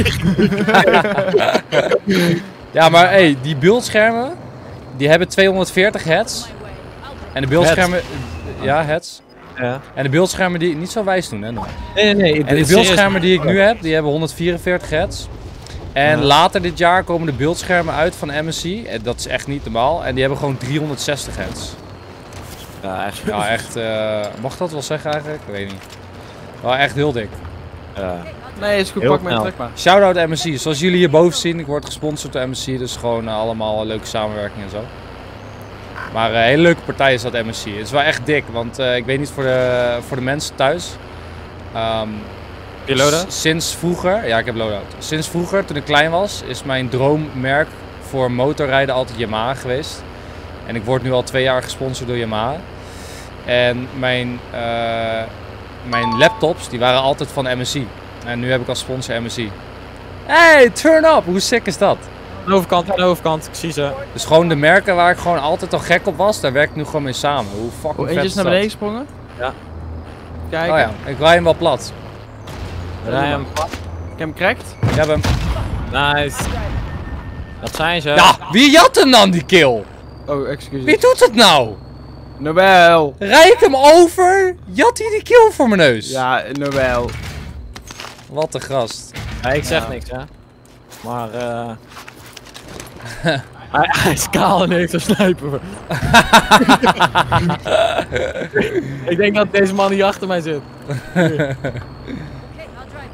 Ja, maar hey, die beeldschermen, die hebben 240 hertz. En de beeldschermen... Ja, hertz. Ja. En de beeldschermen die niet zo wijs doen, hè. nog. Nee. En die beeldschermen die ik nu heb, die hebben 144 hertz. En later dit jaar komen de beeldschermen uit van MSI. En dat is echt niet normaal. En die hebben gewoon 360 hertz. Ja, echt. Ja, echt. Mag dat wel zeggen eigenlijk? Ik weet niet. Wel echt heel dik. Ja. Nee, is goed, Heel pak mijn snel. trek maar. Shoutout MSI. Zoals jullie hierboven zien, ik word gesponsord door MSI. Dus gewoon allemaal leuke samenwerking en zo. Maar een hele leuke partij is dat MSI. Het is wel echt dik, want ik weet niet voor de mensen thuis. Je loadout? Sinds vroeger, ja ik heb loadout. Sinds vroeger, toen ik klein was, is mijn droommerk voor motorrijden altijd Yamaha geweest. En ik word nu al 2 jaar gesponsord door Yamaha. En mijn laptops, die waren altijd van MSI. En nu heb ik als sponsor MSI. Hey, turn up! Hoe sick is dat? Aan de overkant. Ik zie ze. Dus gewoon de merken waar ik gewoon altijd al gek op was, daar werk ik nu gewoon mee samen. Hoe fucking Oh, vet eentje is is naar dat? beneden gesprongen? Ja. Kijk, Oh ja, ik rij hem wel plat. Rij hem. ik heb hem cracked. Ik heb hem. Nice. Dat zijn ze. Ja, wie jat hem dan die kill? Oh, excuses. Wie doet het nou? Nobel. Rijd ik hem over? Jat hij die kill voor mijn neus? Ja, Nobel. Wat een gast. Ja, ik zeg niks, hè. Maar, hij is kaal en heeft een sniper. Ik denk dat deze man hier achter mij zit. Okay, I'll drive.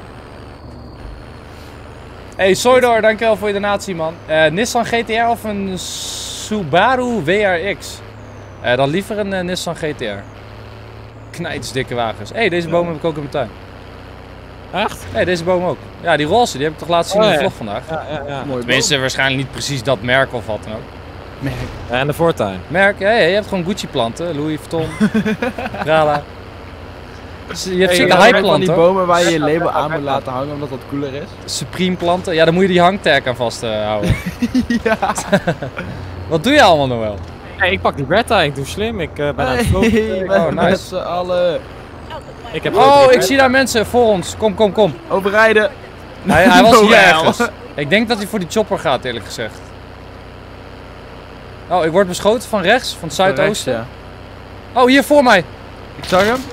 Hey Soidor, dankjewel voor je donatie man. Nissan GTR of een Subaru WRX? Dan liever een Nissan GTR. Knijtsdikke wagens. Hey, deze boom heb ik ook in mijn tuin. Echt? Hey, deze boom ook. Ja, die roze, die heb ik toch laten zien Oh, in de ja. vlog vandaag. Ja. Mooi Tenminste, waarschijnlijk niet precies dat merk of wat dan ook. Ja, en de voortuin. Merk, hey, je hebt gewoon Gucci planten, Louis Vuitton, Prada. Dus je hebt Hey, zieke van hype die planten. bomen waar je je label aan moet laten hangen omdat dat cooler is. Supreme planten. Ja, dan moet je die hangtag aan vasthouden. Ja. Wat doe je allemaal nog wel? Hey, ik pak die Bertha, ik doe slim, ik ben aan het Hey, vlogen. met, Oh, nice. met z'n allen. Ik heb Oh, ik zie daar mensen voor ons. Kom, kom, kom. Overrijden. Hij was hier Noël. ergens. Ik denk dat hij voor die chopper gaat, eerlijk gezegd. Oh, ik word beschoten van rechts, van het zuidoosten. Ja. Oh, hier voor mij. Ik zag hem.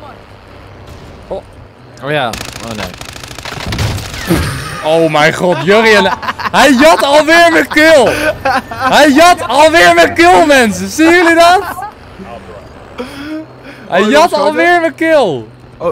Oh ja, oh nee. Oh mijn god, Jurien. Hij jat alweer mijn kill. Hij jat alweer mijn kill, mensen. Zien jullie dat? Hij Oh, jat beschoten? alweer mijn kill. Oh,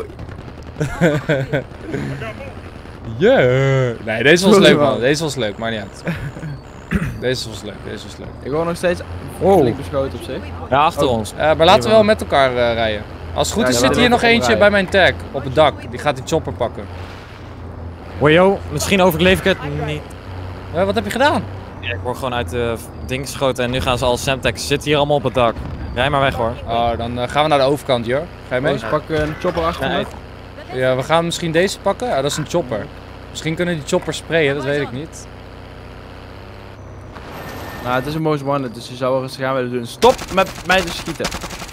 Yeah. Nee, deze was Sorry, leuk, man. man. Deze was leuk, maar niet uit. Deze was leuk, deze was leuk. ik word nog steeds flink beschoten op zich. Ja, achter ons. Maar laten we wel met elkaar rijden. Als het goed Ja, is dan zit willen hier we nog even eentje bij mijn tag op het dak. Die gaat die chopper pakken. Wajo, misschien overleef ik het niet. Wat heb je gedaan? Ja, ik word gewoon uit de ding geschoten en nu gaan ze al Semtex. Ze zitten hier allemaal op het dak. Rij maar weg hoor. Oh, dan gaan we naar de overkant, Jur. Ga je mee? Dus pak een chopper achter me. Nee. Ja, we gaan misschien deze pakken. Ja, dat is een chopper. Misschien kunnen die chopper sprayen, dat weet ik niet. Nou, het is een most wanted, dus je zou wel rustig aan willen doen. Stop met mij te schieten.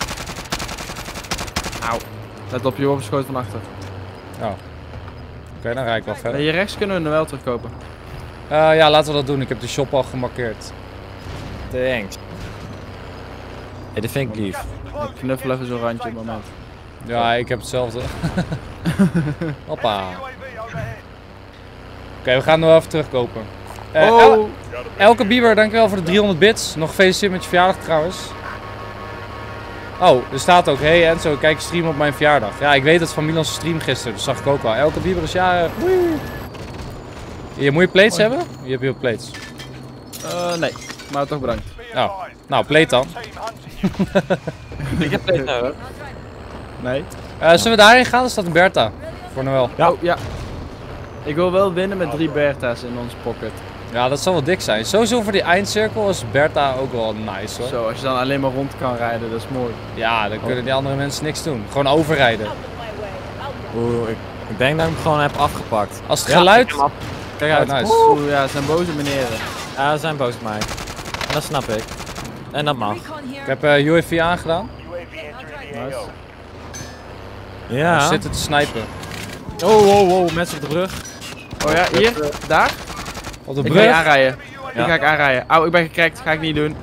Auw. Let op, je wordt beschoten van achter. Oké, dan rijd ik wel verder. Hier rechts kunnen we hem wel terugkopen. Ja, laten we dat doen. Ik heb de shop al gemarkeerd. Thanks. Hey, dat vind ik lief. Ik knuffel even zo'n randje op het moment. Ja, ik heb hetzelfde. Hoppa. UAV overhead. Oké, we gaan nog even terugkopen. Oh! Elke Bieber, dankjewel voor de 300 bits. Nog gefeliciteerd met je verjaardag trouwens. Oh, er staat ook, hey Enzo, kijk stream op mijn verjaardag. Ja, ik weet het van Milan's stream gisteren, dat zag ik ook al. Elke Bieber is jarig. Hier, moet je plates hebben? Je hebt hier plates. Nee. Maar toch bedankt. Nou, plate dan. Team hunting. Ik heb dit nodig. Nee. Zullen we daarheen gaan? Er staat een Bertha. Voor Noël. Ja. Oh, ja. Ik wil wel winnen met 3 Bertha's in ons pocket. Ja, dat zal wel dik zijn. Sowieso voor die eindcirkel is Bertha ook wel nice hoor. Zo, als je dan alleen maar rond kan rijden, dat is mooi. Ja, dan kunnen die andere mensen niks doen. Gewoon overrijden. Oeh, ik denk dat ik hem gewoon heb afgepakt. Als het Ja, geluid... ik heb hem af- Kijk uit. Oh, nice. Oeh, ja, het zijn boze meneren. Ja, ze zijn boos op mij. En dat snap ik. En dat mag. Recon Ik here. heb UAV aangedaan. Nice. We Ja. zitten te snipen. Oh, mensen op de brug. Oh ja, hier, daar. Op de Ik ga je brug. aanrijden. Ja. Die ga ik aanrijden. Auw, ik ben gecrackt. Ga ik niet doen.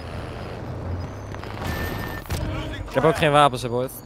Ik heb ook geen wapens, hè, boy.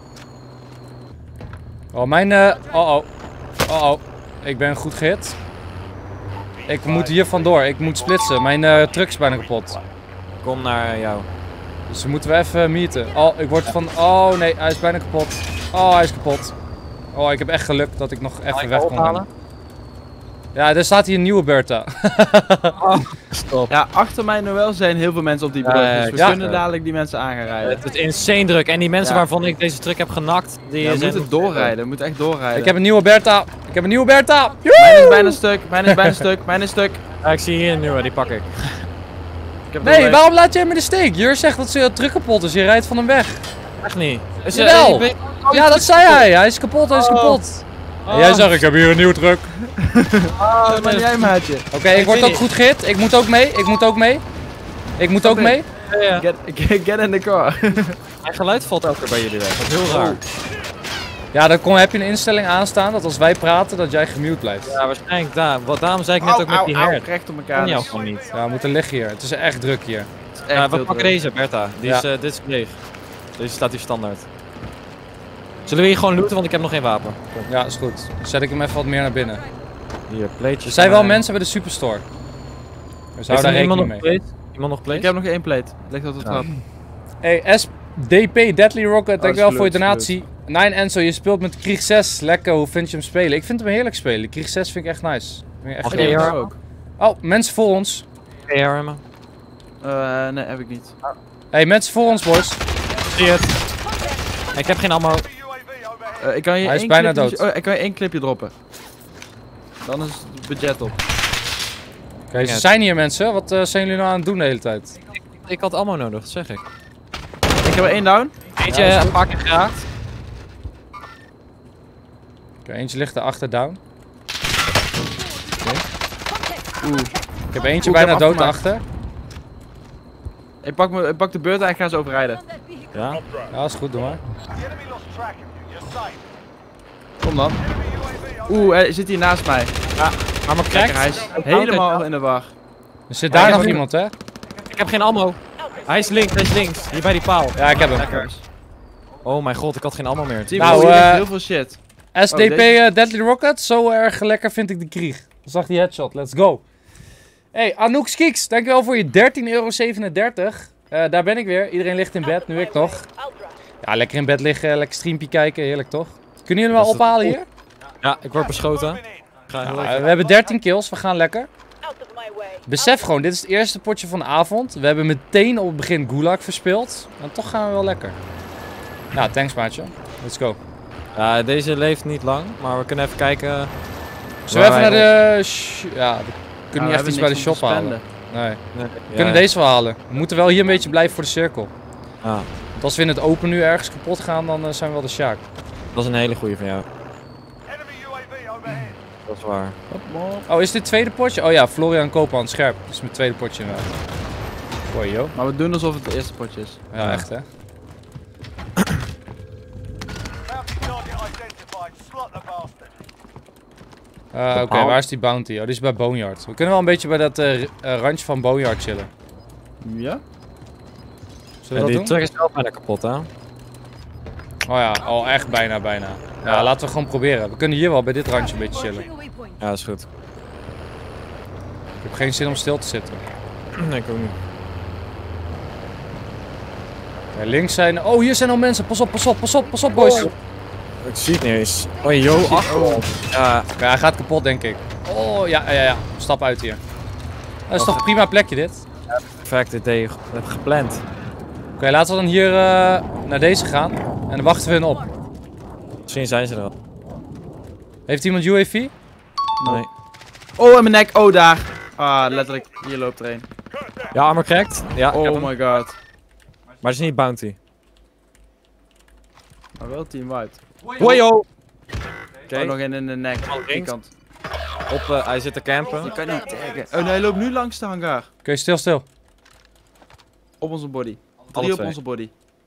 Oh, mijn... Oh. Ik ben goed gehit. Ik moet hier vandoor. Ik moet splitsen. Mijn truck is bijna kapot. Kom naar jou. Dus dan moeten we even meeten. Oh, ik word van... Oh nee, hij is bijna kapot. Oh, hij is kapot. Oh, ik heb echt geluk dat ik nog even weg kon rennen. Ja, er staat hier een nieuwe Bertha. Stop. Ja, achter mij Noël zijn heel veel mensen op die brug. Dus we ja. kunnen dadelijk die mensen aan gaan rijden. Het is insane druk. En die mensen Ja. waarvan ik deze truck heb genakt, die Ja, we zijn... moeten doorrijden. We moeten echt doorrijden. Ik heb een nieuwe Bertha. Ik heb een nieuwe Bertha. Mijn is bijna stuk. Mijn is bijna stuk. Mijn is stuk. Ja, ik zie hier een nieuwe, die pak ik. Ik heb er Nee, nog waarom laat jij me de steek? Jur zegt dat zijn truck kapot is. Je rijdt van hem weg. Echt niet. Is Jawel. Ja, dat zei hij. Hij is kapot, hij is kapot. En jij zegt, ik heb hier een nieuwe truck. een... Maar jij, maatje. Oké, ik word ook goed gehit. Ik moet ook mee. Ik moet ook mee. Ik moet ook in. mee. Ja. Get in the car. Mijn geluid valt elke keer bij jullie weg. Dat is heel raar. Ja, dan heb je een instelling aanstaan dat als wij praten, dat jij gemute blijft. Ja, waarschijnlijk daar. Daarom zei ik net ook met die hert. Recht op Kan elkaar. jou Dus. gewoon niet. Ja, we moeten liggen hier. Het is echt druk hier. Het is echt Ja, we heel pakken druk. deze, Bertha. Die Ja. is, dit is leeg. Deze staat hier standaard. Zullen we hier gewoon looten, want ik heb nog geen wapen. Kom. Ja, is goed. Dan zet ik hem even wat meer naar binnen. Hier, platejes. Er zijn wel mensen bij de superstore. Dus hou daar rekening mee. Iemand nog plates? Ik heb nog 1 plate. Ligt op de trap. Hey, SDP Deadly Rocket, dankjewel voor je gelukt, donatie. Nine Enzo, je speelt met Krieg 6. Lekker, hoe vind je hem spelen? Ik vind hem heerlijk spelen. Krieg 6 vind ik echt nice. Vind ik echt Oké, heel Ik nice. ja. ook. Oh, mensen voor ons. AR-ammo. Nee, heb ik niet. Hey, mensen voor ons, boys. Zie je het? Ik heb geen ammo. UAV overhead. Ik kan je Hij is één bijna clipje- dood. Oh, ik kan je 1 clipje droppen. Dan is het budget op. Oké, ze zijn hier mensen. Wat zijn jullie nou aan het doen de hele tijd? Ik had ammo nodig, dat zeg ik. Ik heb er 1 down. Eentje Ja, is een goed. paar keer geraakt. Oké, eentje ligt erachter down. Oeh. Ik heb eentje Oeh, ik bijna heb dood afgemaakt. achter. Ik pak de beurt en ik ga ze overrijden. On that vehicle. Ja? Ja, is goed, doe maar. The enemy lost track of you. You're safe. Kom dan. Enemy UAV Oeh, hij zit hier naast mij. Armor Kijk, cracked. hij is helemaal in de war. Er zit daar Ja, nog ik- iemand, hè? Ik heb geen ammo. Hij is links. Hier bij die paal. Ja, ik heb hem. Lekker. Oh mijn god, ik had geen ammo meer. Team, Nou, nou, eh, heel veel shit. SDP deze- Deadly Rocket, zo erg lekker vind ik de Krieg. Zag die headshot, let's go. Hey, Anouk Skiks, dankjewel voor je 13,37 €. Daar ben ik weer. Iedereen ligt in bed, nu ik nog. Ja, lekker in bed liggen, lekker streampje kijken, heerlijk toch? Kunnen jullie me wel Was dat- ophalen hier? Ja, ik word beschoten. moving in. Ga heel Nou, even. we hebben 13 kills, we gaan lekker. Out of my way. Besef gewoon, dit is het eerste potje van de avond. We hebben meteen op het begin Gulag verspeeld. En toch gaan we wel lekker. Nou, thanks maatje. Let's go. Ja, deze leeft niet lang, maar we kunnen even kijken. Zullen we waar even naar wij de... Ja, we kunnen niet echt iets bij de shop halen. Nee. Nee, We kunnen deze wel halen. We moeten wel hier een beetje blijven voor de cirkel. Ah, Want als we in het open nu ergens kapot gaan, dan zijn we wel de Sjaak. dat is een hele goeie van jou. Enemy UAV overhead. Dat is waar. Oh, is dit het tweede potje? Oh ja, Florian Koopman, scherp. Dat is mijn tweede potje inderdaad. Hoi, joh. Maar we doen alsof het eerste potje is. Ja, echt hè. Bounty target identified. Slot the bastard. Oké, waar is die bounty? Oh, die is bij Boneyard. We kunnen wel een beetje bij dat randje van Boneyard chillen. Ja? Zullen we die dat doen? truck is wel bijna kapot, hè? Oh ja, oh echt bijna. Ja, laten we gewoon proberen. We kunnen hier wel bij dit randje een beetje chillen. Marking a waypoint. Ja, dat is goed. Ik heb geen zin om stil te zitten. Nee, ik ook niet. Ja, links zijn... Oh, hier zijn al mensen. Pas op boys. Ik zie het niet eens. Oh, yo, achter ons. Ja, Ja, hij gaat kapot denk ik. Oh, ja. Stap uit hier. Dat is toch een prima plekje dit? perfect. Dit deed je heb gepland. Oké, laten we dan hier naar deze gaan. En dan wachten we hen op. Misschien zijn ze er al. Heeft iemand UAV? Nee. Oh, in mijn nek. Oh, daar. Ah, letterlijk. Hier loopt er een. Ja, armor cracked. Ja, ik heb Oh hem. my god. Maar het is niet bounty. Maar wel team wide. Hoi, yo! Oké, Oh, nog een in de nek. Die links. kant. hij zit te campen. Je kan niet taggen. Oh nee, hij loopt nu langs de hangar. Oké, stil. Op onze body. Alle 3 op twee. onze body.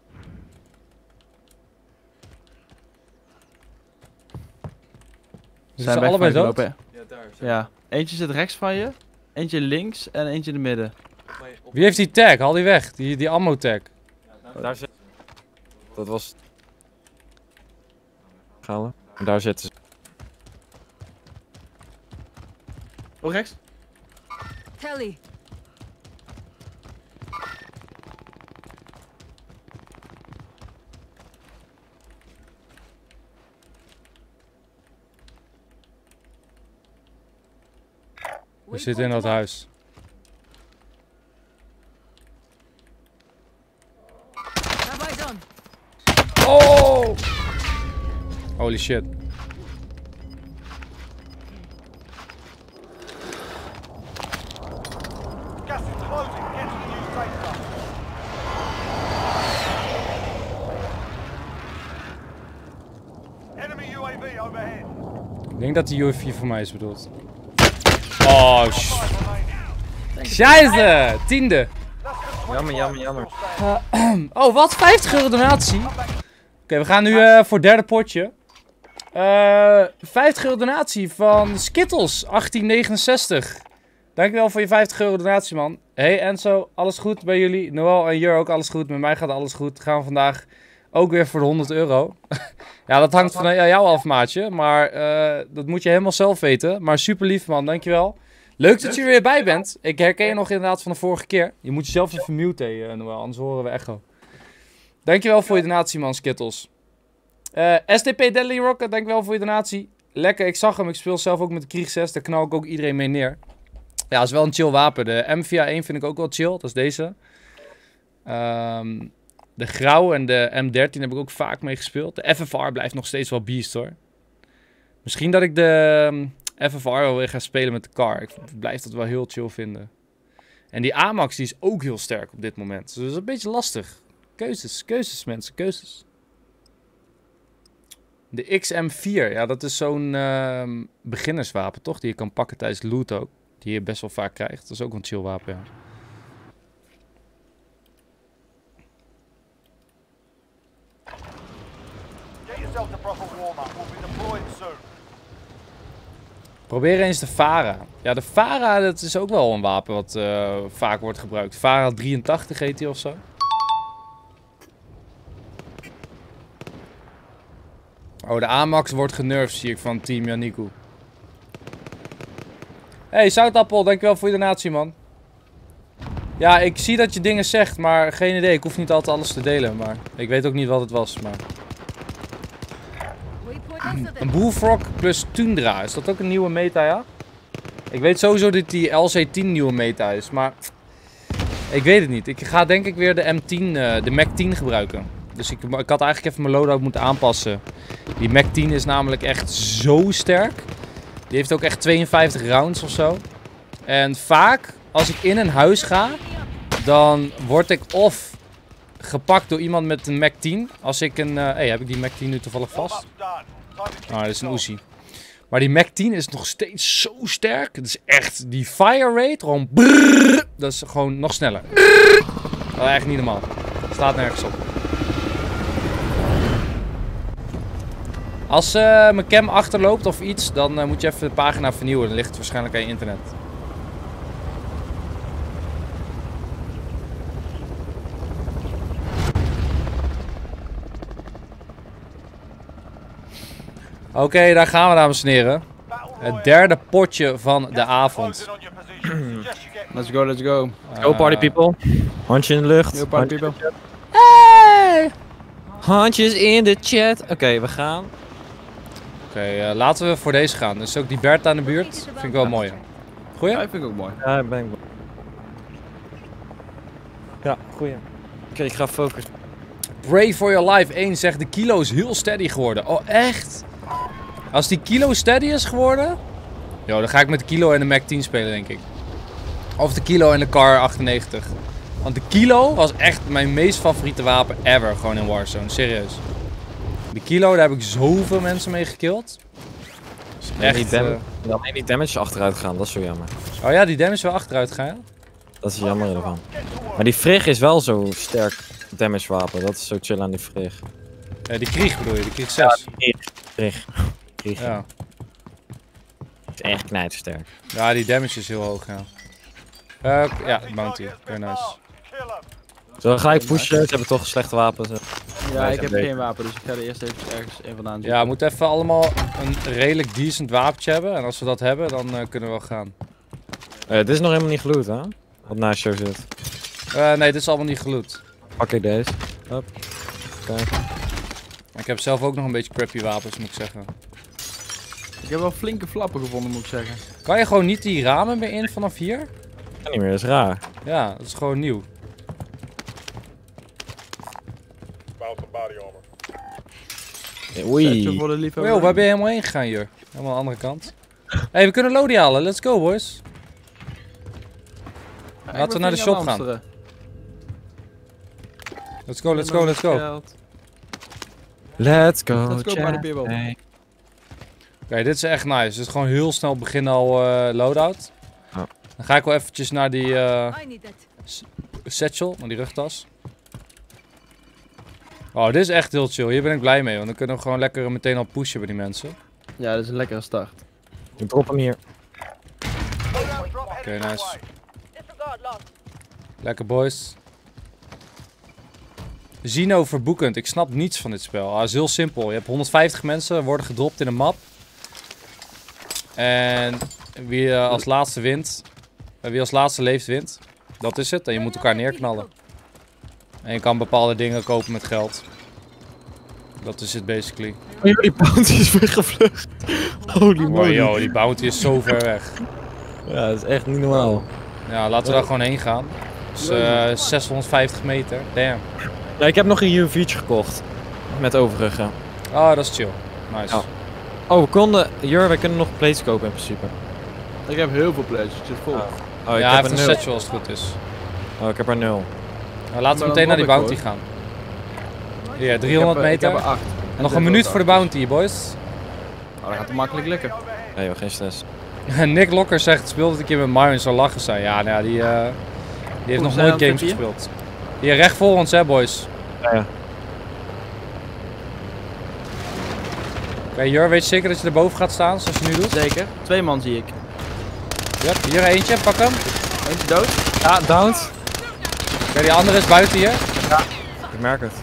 Ze zijn allebei dood. weggelopen. Ja. Eentje zit rechts van je. Eentje links en eentje in het midden. Wie heeft die tag? Haal die weg. Die ammo tag. Daar zit... Dat was... Gaan we. En daar zitten ze. Oh, rechts. Kelly. We zitten in dat huis. Have eyes on. Oh! Holy shit. Gas is closing. Get to the new safe zone. Enemy UAV overhead. Ik denk dat die UAV voor mij is bedoeld. Oh, Remaining. scheisse! 10e. Jammer. Oh, wat? 50 euro donatie? Oké, we gaan nu voor het derde potje. 50 euro donatie van Skittles 1869. Dankjewel voor je 50 euro donatie, man. Hey Enzo, alles goed bij jullie? Noël en Jur ook alles goed. Met mij gaat alles goed. Gaan we vandaag ook weer voor de 100 euro. Ja, dat hangt van jou af, maatje. Maar dat moet je helemaal zelf weten. Maar super lief, man. Dankjewel. Leuk dat je er weer bij bent. Ik herken je nog inderdaad van de vorige keer. Je moet jezelf even muten, Noël. Anders horen we echo. Dankjewel voor je donatie, man, Skittles. SDP Deadly Rocket, dankjewel voor je donatie. Lekker, ik zag hem. Ik speel zelf ook met de Krieg 6. Daar knal ik ook iedereen mee neer. Ja, dat is wel een chill wapen. De M4A1 vind ik ook wel chill. Dat is deze. De Grauw en de M13 heb ik ook vaak mee gespeeld. De FFR blijft nog steeds wel beast, hoor. Misschien dat ik de FFR wel weer ga spelen met de car. Ik blijf dat wel heel chill vinden. En die AMAX die is ook heel sterk op dit moment. Dus dat is een beetje lastig. Keuzes mensen, keuzes. De XM4, ja, dat is zo'n beginnerswapen, toch? Die je kan pakken tijdens loot ook. Die je best wel vaak krijgt. Dat is ook een chill wapen, ja. yourself a proper warm-up. We'll be deploying soon. Probeer eens de Vara. Ja, de Vara, dat is ook wel een wapen wat vaak wordt gebruikt. Vara 83 heet die of zo. Oh, de AMAX wordt genervd, zie ik van Team Janiku. Hey, Zoutappel, dankjewel voor je donatie, man. Ja, ik zie dat je dingen zegt, maar geen idee. Ik hoef niet altijd alles te delen, maar ik weet ook niet wat het was. Maar... Een Bullfrog plus Tundra, is dat ook een nieuwe meta, ja? Ik weet sowieso dat die LC10 nieuwe meta is, maar... Ik weet het niet. Ik ga denk ik weer de M10, de Mac 10 gebruiken. Dus ik had eigenlijk even mijn loadout moeten aanpassen. Die Mac 10 is namelijk echt zo sterk. Die heeft ook echt 52 rounds of zo. En vaak, als ik in een huis ga, dan word ik of gepakt door iemand met een Mac 10. Als ik een... hey, heb ik die Mac 10 nu toevallig vast? Ah, dat is een Uzi. Maar die Mac 10 is nog steeds zo sterk. Het is echt... Die fire rate, gewoon... Brrr, dat is gewoon nog sneller. Dat is echt niet normaal. Staat nergens op. Als mijn cam achterloopt of iets, dan moet je even de pagina vernieuwen. Dan ligt het waarschijnlijk aan je internet. Oké, daar gaan we, dames en heren. Het derde potje van de avond. Let's go, let's go. Go party people. Handje in de lucht. Yo party people. Hey! Handjes in de chat. Oké, we gaan. Oké, laten we voor deze gaan. Dus ook die Bert aan de buurt. Vind ik wel mooi. Goeie? Ja, dat vind ik ook mooi. Ja, ben ik. Ja, goeie. Oké, ik ga focussen. Pray for your life 1 zegt de kilo is heel steady geworden. Oh, echt? Als die kilo steady is geworden... Yo, dan ga ik met de kilo en de Mac 10 spelen, denk ik. Of de kilo en de Kar 98. Want de kilo was echt mijn meest favoriete wapen ever. Gewoon in Warzone, serieus. De kilo, daar heb ik zoveel mensen mee gekilld. Echt... Dan alleen die damage achteruit gaan, dat is zo jammer. Oh ja, die damage wel achteruit gaan. Dat is jammer ervan. Maar die Frigg is wel zo sterk damage wapen. Dat is zo chill aan die Frigg. Die Krieg bedoel je, die Krieg 6. Ja, Frigg. Ja. Is echt knijtersterk. Ja, die damage is heel hoog, ja. Ja, bounty. Very nice. Zullen we gelijk pushen? Ze hebben toch slechte wapens. Ja, ik heb geen wapen, dus ik ga er eerst even ergens een vandaan zoeken. Ja, we moeten even allemaal een redelijk decent wapentje hebben. En als we dat hebben, dan kunnen we wel gaan. Dit is nog helemaal niet geloot, hè? Wat naast jou zit. Nee, dit is allemaal niet geloot. Pak ik deze. Hop. Kijk. Ik heb zelf ook nog een beetje crappy wapens, moet ik zeggen. Ik heb wel flinke flappen gevonden, moet ik zeggen. Kan je gewoon niet die ramen meer in vanaf hier? Kan niet meer, dat is raar. Ja, dat is gewoon nieuw. Oei. Voor de liefhebber. Yo, waar ben je helemaal heen gegaan hier? Helemaal aan de andere kant. Hey, we kunnen Lodi halen. Let's go, boys. Laten we naar de shop gaan. Let's go, let's go, let's go. Let's go, Let's go, party people. Hey. Oké, dit is echt nice. Dit is gewoon heel snel beginnen al loadout. Oh. Dan ga ik wel eventjes naar die I need that. satchel, naar die rugtas. Oh, dit is echt heel chill. Hier ben ik blij mee, want dan kunnen we gewoon lekker meteen al pushen bij die mensen. Ja, dat is een lekkere start. Ik drop hem hier. Oké, nice. Lekker, boys. Zino verboekend. Ik snap niets van dit spel. Het is heel simpel. Je hebt 150 mensen, worden gedropt in een map. En wie als laatste wint, wie als laatste leeft, wint. Dat is het. En je moet elkaar neerknallen. En je kan bepaalde dingen kopen met geld. Dat is het basically. Oh, die bounty is weggevlucht. Holy Wow, moly. yo, die bounty is zo ver weg. Ja, dat is echt niet normaal. Ja, laten we daar gewoon heen gaan. Dus 650 meter. Damn. Ja, ik heb nog een UMV'tje gekocht. Met overruggen. Oh, dat is chill. Nice. Ja. Oh, we konden... wij kunnen nog plates kopen in principe. Ik heb heel veel places, ik zit vol. Oh, Ja, ik hij heb heeft een 0. satchel als het goed is. Oh, ik heb er 0. Nou, laten we Maar meteen naar die dan bounty ik, gaan. Hier, 300 Ik heb meter. er 8. Nog een minuut voor de bounty, boys. Oh, dat gaat het makkelijk lukken. Nee joh, geen stress. Nick Locker zegt, speelde het een keer met Mario zou lachen zijn. Ja, nou, die heeft nog zijn nooit we aan games het gespeeld. Hier, recht voor ons, hè, boys. Ja, ja. Oké, Jur, weet je zeker dat je erboven gaat staan zoals je nu doet? Zeker. 2 man zie ik. Yep, hier eentje, pak hem. Eentje dood. Ja, downed. Oké, die andere is buiten hier. Ik merk het.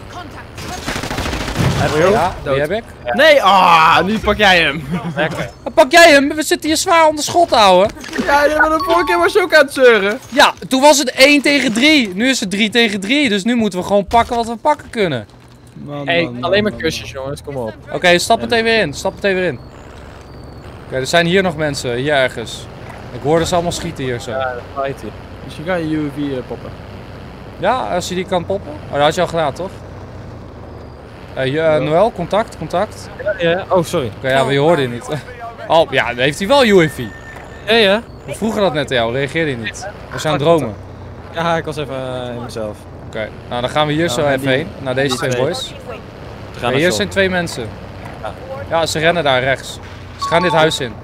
Ja, Dood. die heb ik. Nee, nu pak jij hem. Lekker. Dan pak jij hem, we zitten hier zwaar onder schot, ouwe. Ja, de vorige keer was je ook aan het zeuren. Ja, toen was het 1 tegen 3. Nu is het 3 tegen 3, dus nu moeten we gewoon pakken wat we pakken kunnen. Man, Hey, alleen maar kusjes jongens, kom op. Oké, stap meteen weer in, stap meteen weer in. Oké, er zijn hier nog mensen, hier ergens. Ik hoorde ze allemaal schieten hier zo. Ja, dat fight hier. Dus je gaat je UAV poppen. Ja, als je die kan poppen. Oh, dat had je al gedaan, toch? Noël, contact. Ja, oh, sorry. Oké, ja, maar je hoorde je niet. Oh, ja, dan heeft hij wel UAV. Ja. We vroegen dat net aan jou, reageerde je niet. We zijn aan het dromen. Ja, ik was even in mezelf. Oké, nou dan gaan we hier zo Nou, even die- heen. Naar deze die twee twee. boys. We gaan Ja, naar hier shop. zijn 2 mensen. Ja. Ja, ze rennen daar rechts. Ze gaan dit huis in.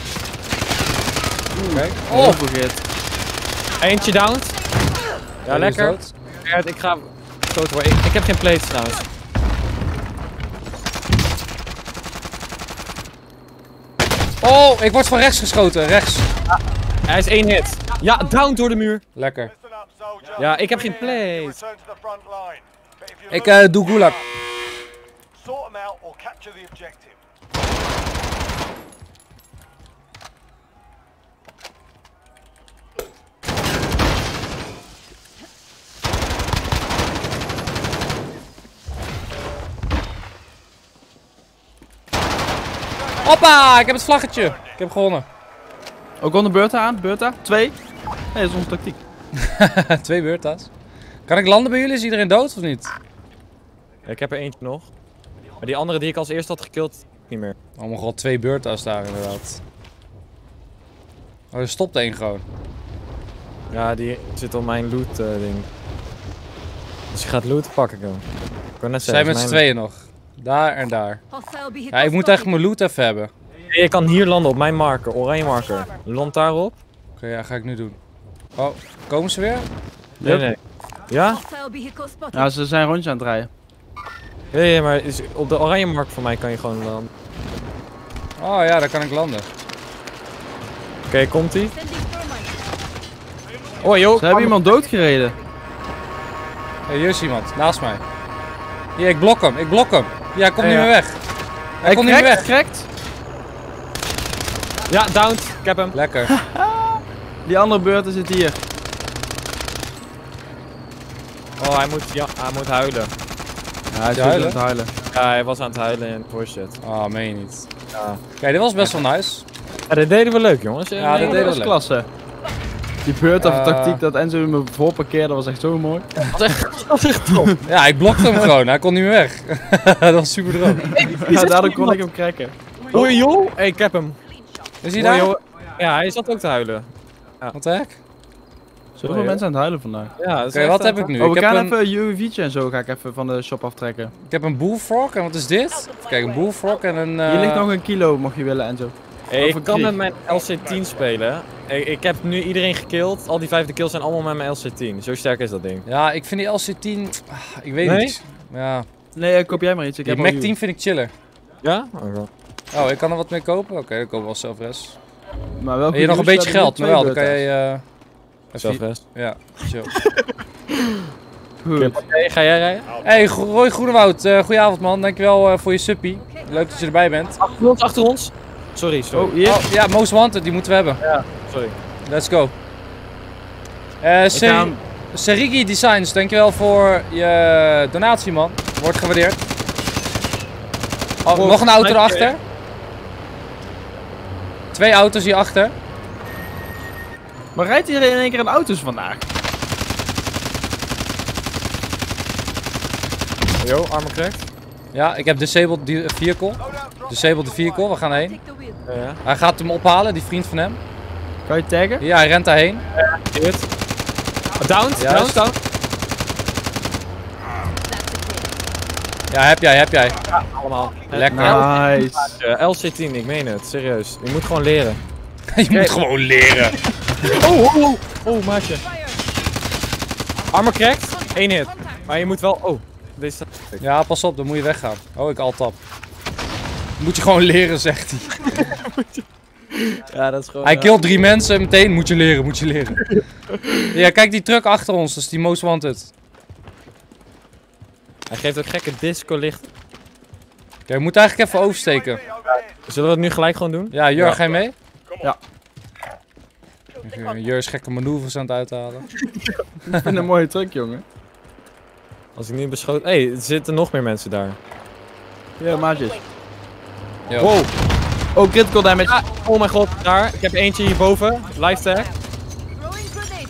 Oké. Oh, Oh, vergeet. Eentje downed. Ja, die is lekker. dood. Gert, ik ga geschoten worden. Ik heb geen plates trouwens. Oh, ik word van rechts geschoten, rechts. Hij is 1 hit. Ja, down door de muur. Lekker. Listen up, soldier. Ja, ik heb geen Clear, plates. return to the front line. But if you Ik lose, doe gulag. sort them out or capture the objective. Hoppa, ik heb het vlaggetje. Ik heb gewonnen. Ook onder Beurta aan. Beurta. 2. Nee, dat is onze tactiek. 2 beurtas. Kan ik landen bij jullie? Is iedereen dood of niet? Ja, ik heb er eentje nog. Maar die andere die ik als eerste had gekild, niet meer. Oh mijn god, 2 beurtas daar inderdaad. Oh, er stopt 1 gewoon. Ja, die zit op mijn loot ding. Dus je gaat loot pakken dan. Ik wou net Zijn zeggen. met z'n tweeën nog. Daar en daar. Hostile vehicle Ja, ik moet echt mijn loot even hebben. Je kan hier landen op mijn marker, oranje marker. Land daarop. Oké, ja, ga ik nu doen. Oh, komen ze weer? Nee. Ja? Hostile vehicle spotted. Ja, ze zijn rondjes aan het rijden. Ja, maar op de oranje marker van mij kan je gewoon landen. Oh ja, daar kan ik landen. Oké, komt ie. Sending thermite. Oh joh. Ze hebben iemand doodgereden. Hey, hier is iemand, naast mij. Hier, ik blok hem. Ja, hij komt Ja, niet ja. meer weg. Hij komt niet meer weg. Correct. Ja, downed. Ik heb hem. Lekker. Die andere Beurta zit hier. Oh, hij moet huilen. Ja, hij is Ja, ook aan huilen? het huilen. Ja, hij was aan het huilen in bullshit. Ah, meen je niet. Ja. Kijk, dit was best wel nice. Ja, dat deden we leuk jongens. Ja, dat Dat deden was we leuk. klasse. Die Beurta van Eh. tactiek dat Enzo me voor parkeerde was echt zo mooi. Dat was echt top. Ja, ik blokte hem gewoon. Hij kon niet meer weg. Dat was super droog. Ja, daardoor kon ik hem cracken. Hoi joh. Hey, ik heb hem. Is hij Hoi, daar? joh. Ja, hij zat ook te huilen. Wat de heck? Zoveel mensen aan het huilen vandaag. Ja, dat is Oké, echt, wat heb ik nu? Oh, we Ik heb, gaan een, even UAV'tje en zo ga ik even van de shop aftrekken. ik heb een bullfrog. En wat is dit? Kijk, een bullfrog en een... Hier ligt nog een kilo, mocht je willen, Enzo. Hey, Over ik kan Krieg. met mijn LC10 spelen. Ik heb nu iedereen gekillt. Al die 5e kills zijn allemaal met mijn LC10. Zo sterk is dat ding. Ja, ik vind die LC10... ik weet Nee? niet. Ja, Nee, koop jij maar iets. Ik die heb al Mac 10 vind ik chiller. Ja? Oké. Oh, ik kan er wat mee kopen? Oké, dan kopen we wel zelfres. Maar wel Hier nog een beetje geld, maar wel, dan kan je. je... Zelfrest. Ja, chill. Goed. Hey, ga jij rijden? Hey, Roy Groenewoud, goedenavond man. Dankjewel voor je suppie. Leuk dat je erbij bent. Achter ons. Sorry. Oh, hier. Oh, ja, Most Wanted, die moeten we hebben. Sorry. Let's go. Ik ga hem- Serigi Designs, dankjewel voor je donatie man. Wordt gewaardeerd. Oh, Wow, nog een auto dank je. erachter. 2 auto's hierachter. Maar rijdt iedereen in één keer in auto's vandaag? Yo, armor cracked. Ja, ik heb disabled die vehicle. Disabled de vehicle, we gaan heen. Take the wheel. Ja. Hij gaat hem ophalen, die vriend van hem. Kan je taggen? Ja, hij rent daarheen. Hit. Downed. Ja. Downed, down. Ja, heb jij. Allemaal. Lekker. Nice. LC10, ik meen het. Serieus. Je moet gewoon leren. Je moet gewoon leren. Oh, maatje. Armor cracked. 1 hit. Maar je moet wel... Oh. Deze... Ja, pas op, dan moet je weggaan. Oh, ik alt-tab. Moet je gewoon leren, zegt hij. Ja, dat is gewoon... Hij killt 3 mensen en meteen moet je leren, moet je leren. Ja, kijk die truck achter ons, dat is die Most Wanted. Hij geeft ook gekke disco-licht. Oké, we moeten eigenlijk even oversteken. Zullen we het nu gelijk gewoon doen? Ja, Jur, ga je mee? Ja. Jur is gekke manoeuvres aan het uithalen. Ik vind een mooie truck, jongen. Als ik nu beschoten... Hé, er zitten nog meer mensen daar. Ja, maatjes. Yo. Wow. Oh, critical damage. Ah, oh mijn god, daar. Ik heb eentje hierboven. Live tag. Throwing grenade.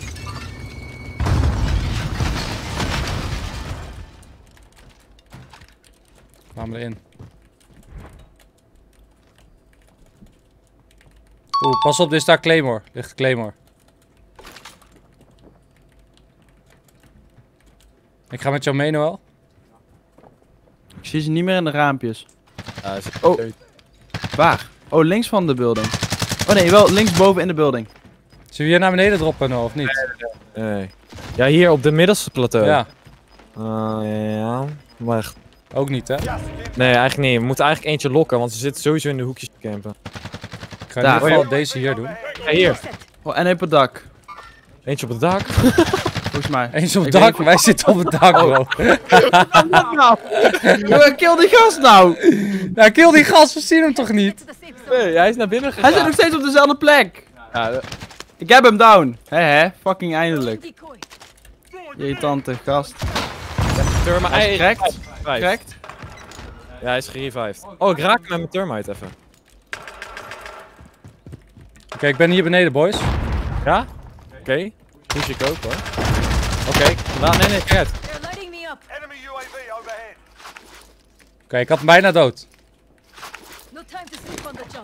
Gaan we erin. Oeh, pas op, dit is daar Claymore. Ligt Claymore. Ik ga met jou mee, Noël. Ik zie ze niet meer in de raampjes. Ja, Oh. Waar? Oh, links van de building. Oh nee, wel links boven in de building. Zullen we hier naar beneden droppen, Noël, of niet? Nee. Ja, hier op de middelste plateau. Ja, Ja. Wacht. ook niet, hè? Nee, eigenlijk niet. We moeten eigenlijk eentje lokken, want ze zitten sowieso in de hoekjes te campen. Ik ga in Daar. ieder geval deze hier doen. Ja, hier. Oh, en op het dak. Eentje op het dak. Volgens mij. Eens op Ik het dak, weet wij zitten op het dak, bro. Wat nou? Jongen, kill die gast nou! Ja, kill die gast, we zien hem toch niet? To the safe zone. Nee, hij is naar binnen Hij zit nog steeds op dezelfde plek. Ja, Ik heb hem down. Hè, fucking eindelijk. Decoy. Irritante gast. Termite. Hij is cracked. Cracked. Cracked. Ja, hij is gerevived. Oh, ik raak hem met mijn termite even. Oké, ik ben hier beneden, boys. Ja? Oké. Push ik ook hoor. Oké, nee, kijk uit. They're lighting me up. Enemy UAV overhead. Oké, ik had hem bijna dood. No time to sleep on the job.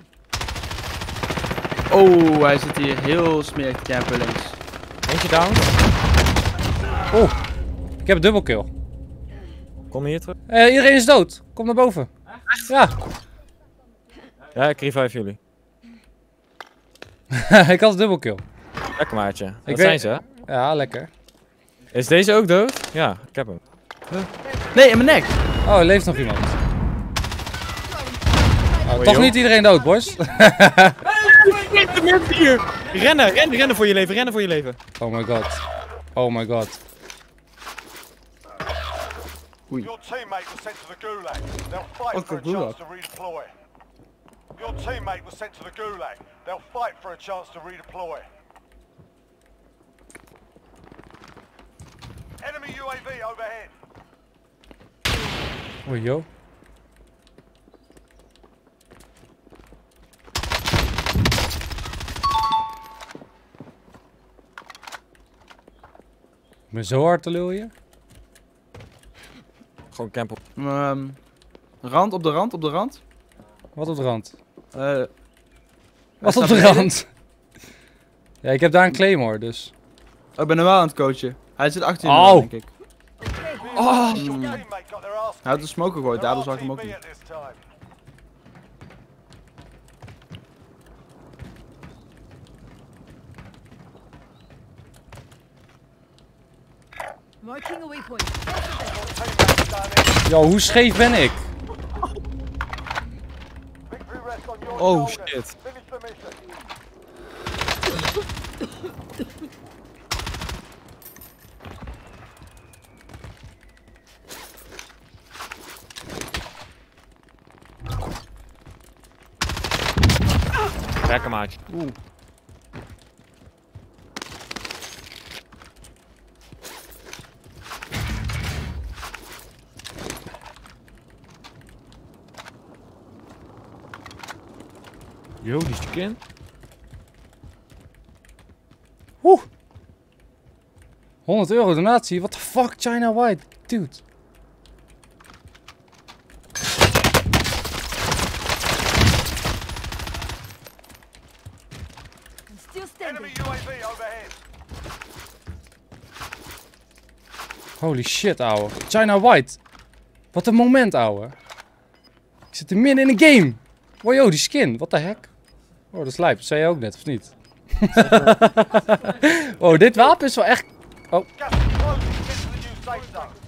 Oh, hij zit hier heel smerig te campen links. Eentje down. Oeh, ik heb een dubbelkill. Kom hier terug. Iedereen is dood. Kom naar boven. Ja, Ja, ik revive jullie. ik had een dubbelkill. Lekker maatje. Dat weet- zijn ze, hè? Ja, lekker. Is deze ook dood? Ja, ik heb hem. Nee, in mijn nek. Oh, er leeft nog iemand. Oh, Hoi, toch joh. niet iedereen dood, boys. De mensen hier! Rennen voor je leven, rennen voor je leven. Oh my god. Oh my god. Your teammate was sent to the gulag. They'll fight for a gulag? chance to redeploy. Your teammate was sent to the gulag. They'll fight for a chance to redeploy. Enemy UAV overhead. Oei, yo. Ik ben zo hard te lul hier. Gewoon camp op. Rand, op de rand, op de rand. Wat op de rand? Hij Wat staat op de beneden. rand? Ja, ik heb daar een Claymore, dus. Oh, ik ben er wel aan het coachen. Hij zit achter je, Au. denk ik. Oh. Your teammate got their ass Hij had de smoke gegooid, daardoor zag ik hem ook RTB niet. at this time. Marking a waypoint. Teammate's done it. Yo, hoe scheef ben ik? Victory rests on your Oh shoulders. shit. Finish the mission. Lekker maatje. Yo, die skin. Oeh. 100 euro donatie? What the fuck, China White? Dude. I'm still Enemy standing. UAV overhead. Holy shit, ouwe. China White. Wat een moment, ouwe. Ik zit er midden in een game. Wow, yo, die skin. What the heck? Oh, dat is lijp. Dat zei je ook net, of niet? Oh, dit wapen is wel echt... Gas is closing. Get to the new safe zone.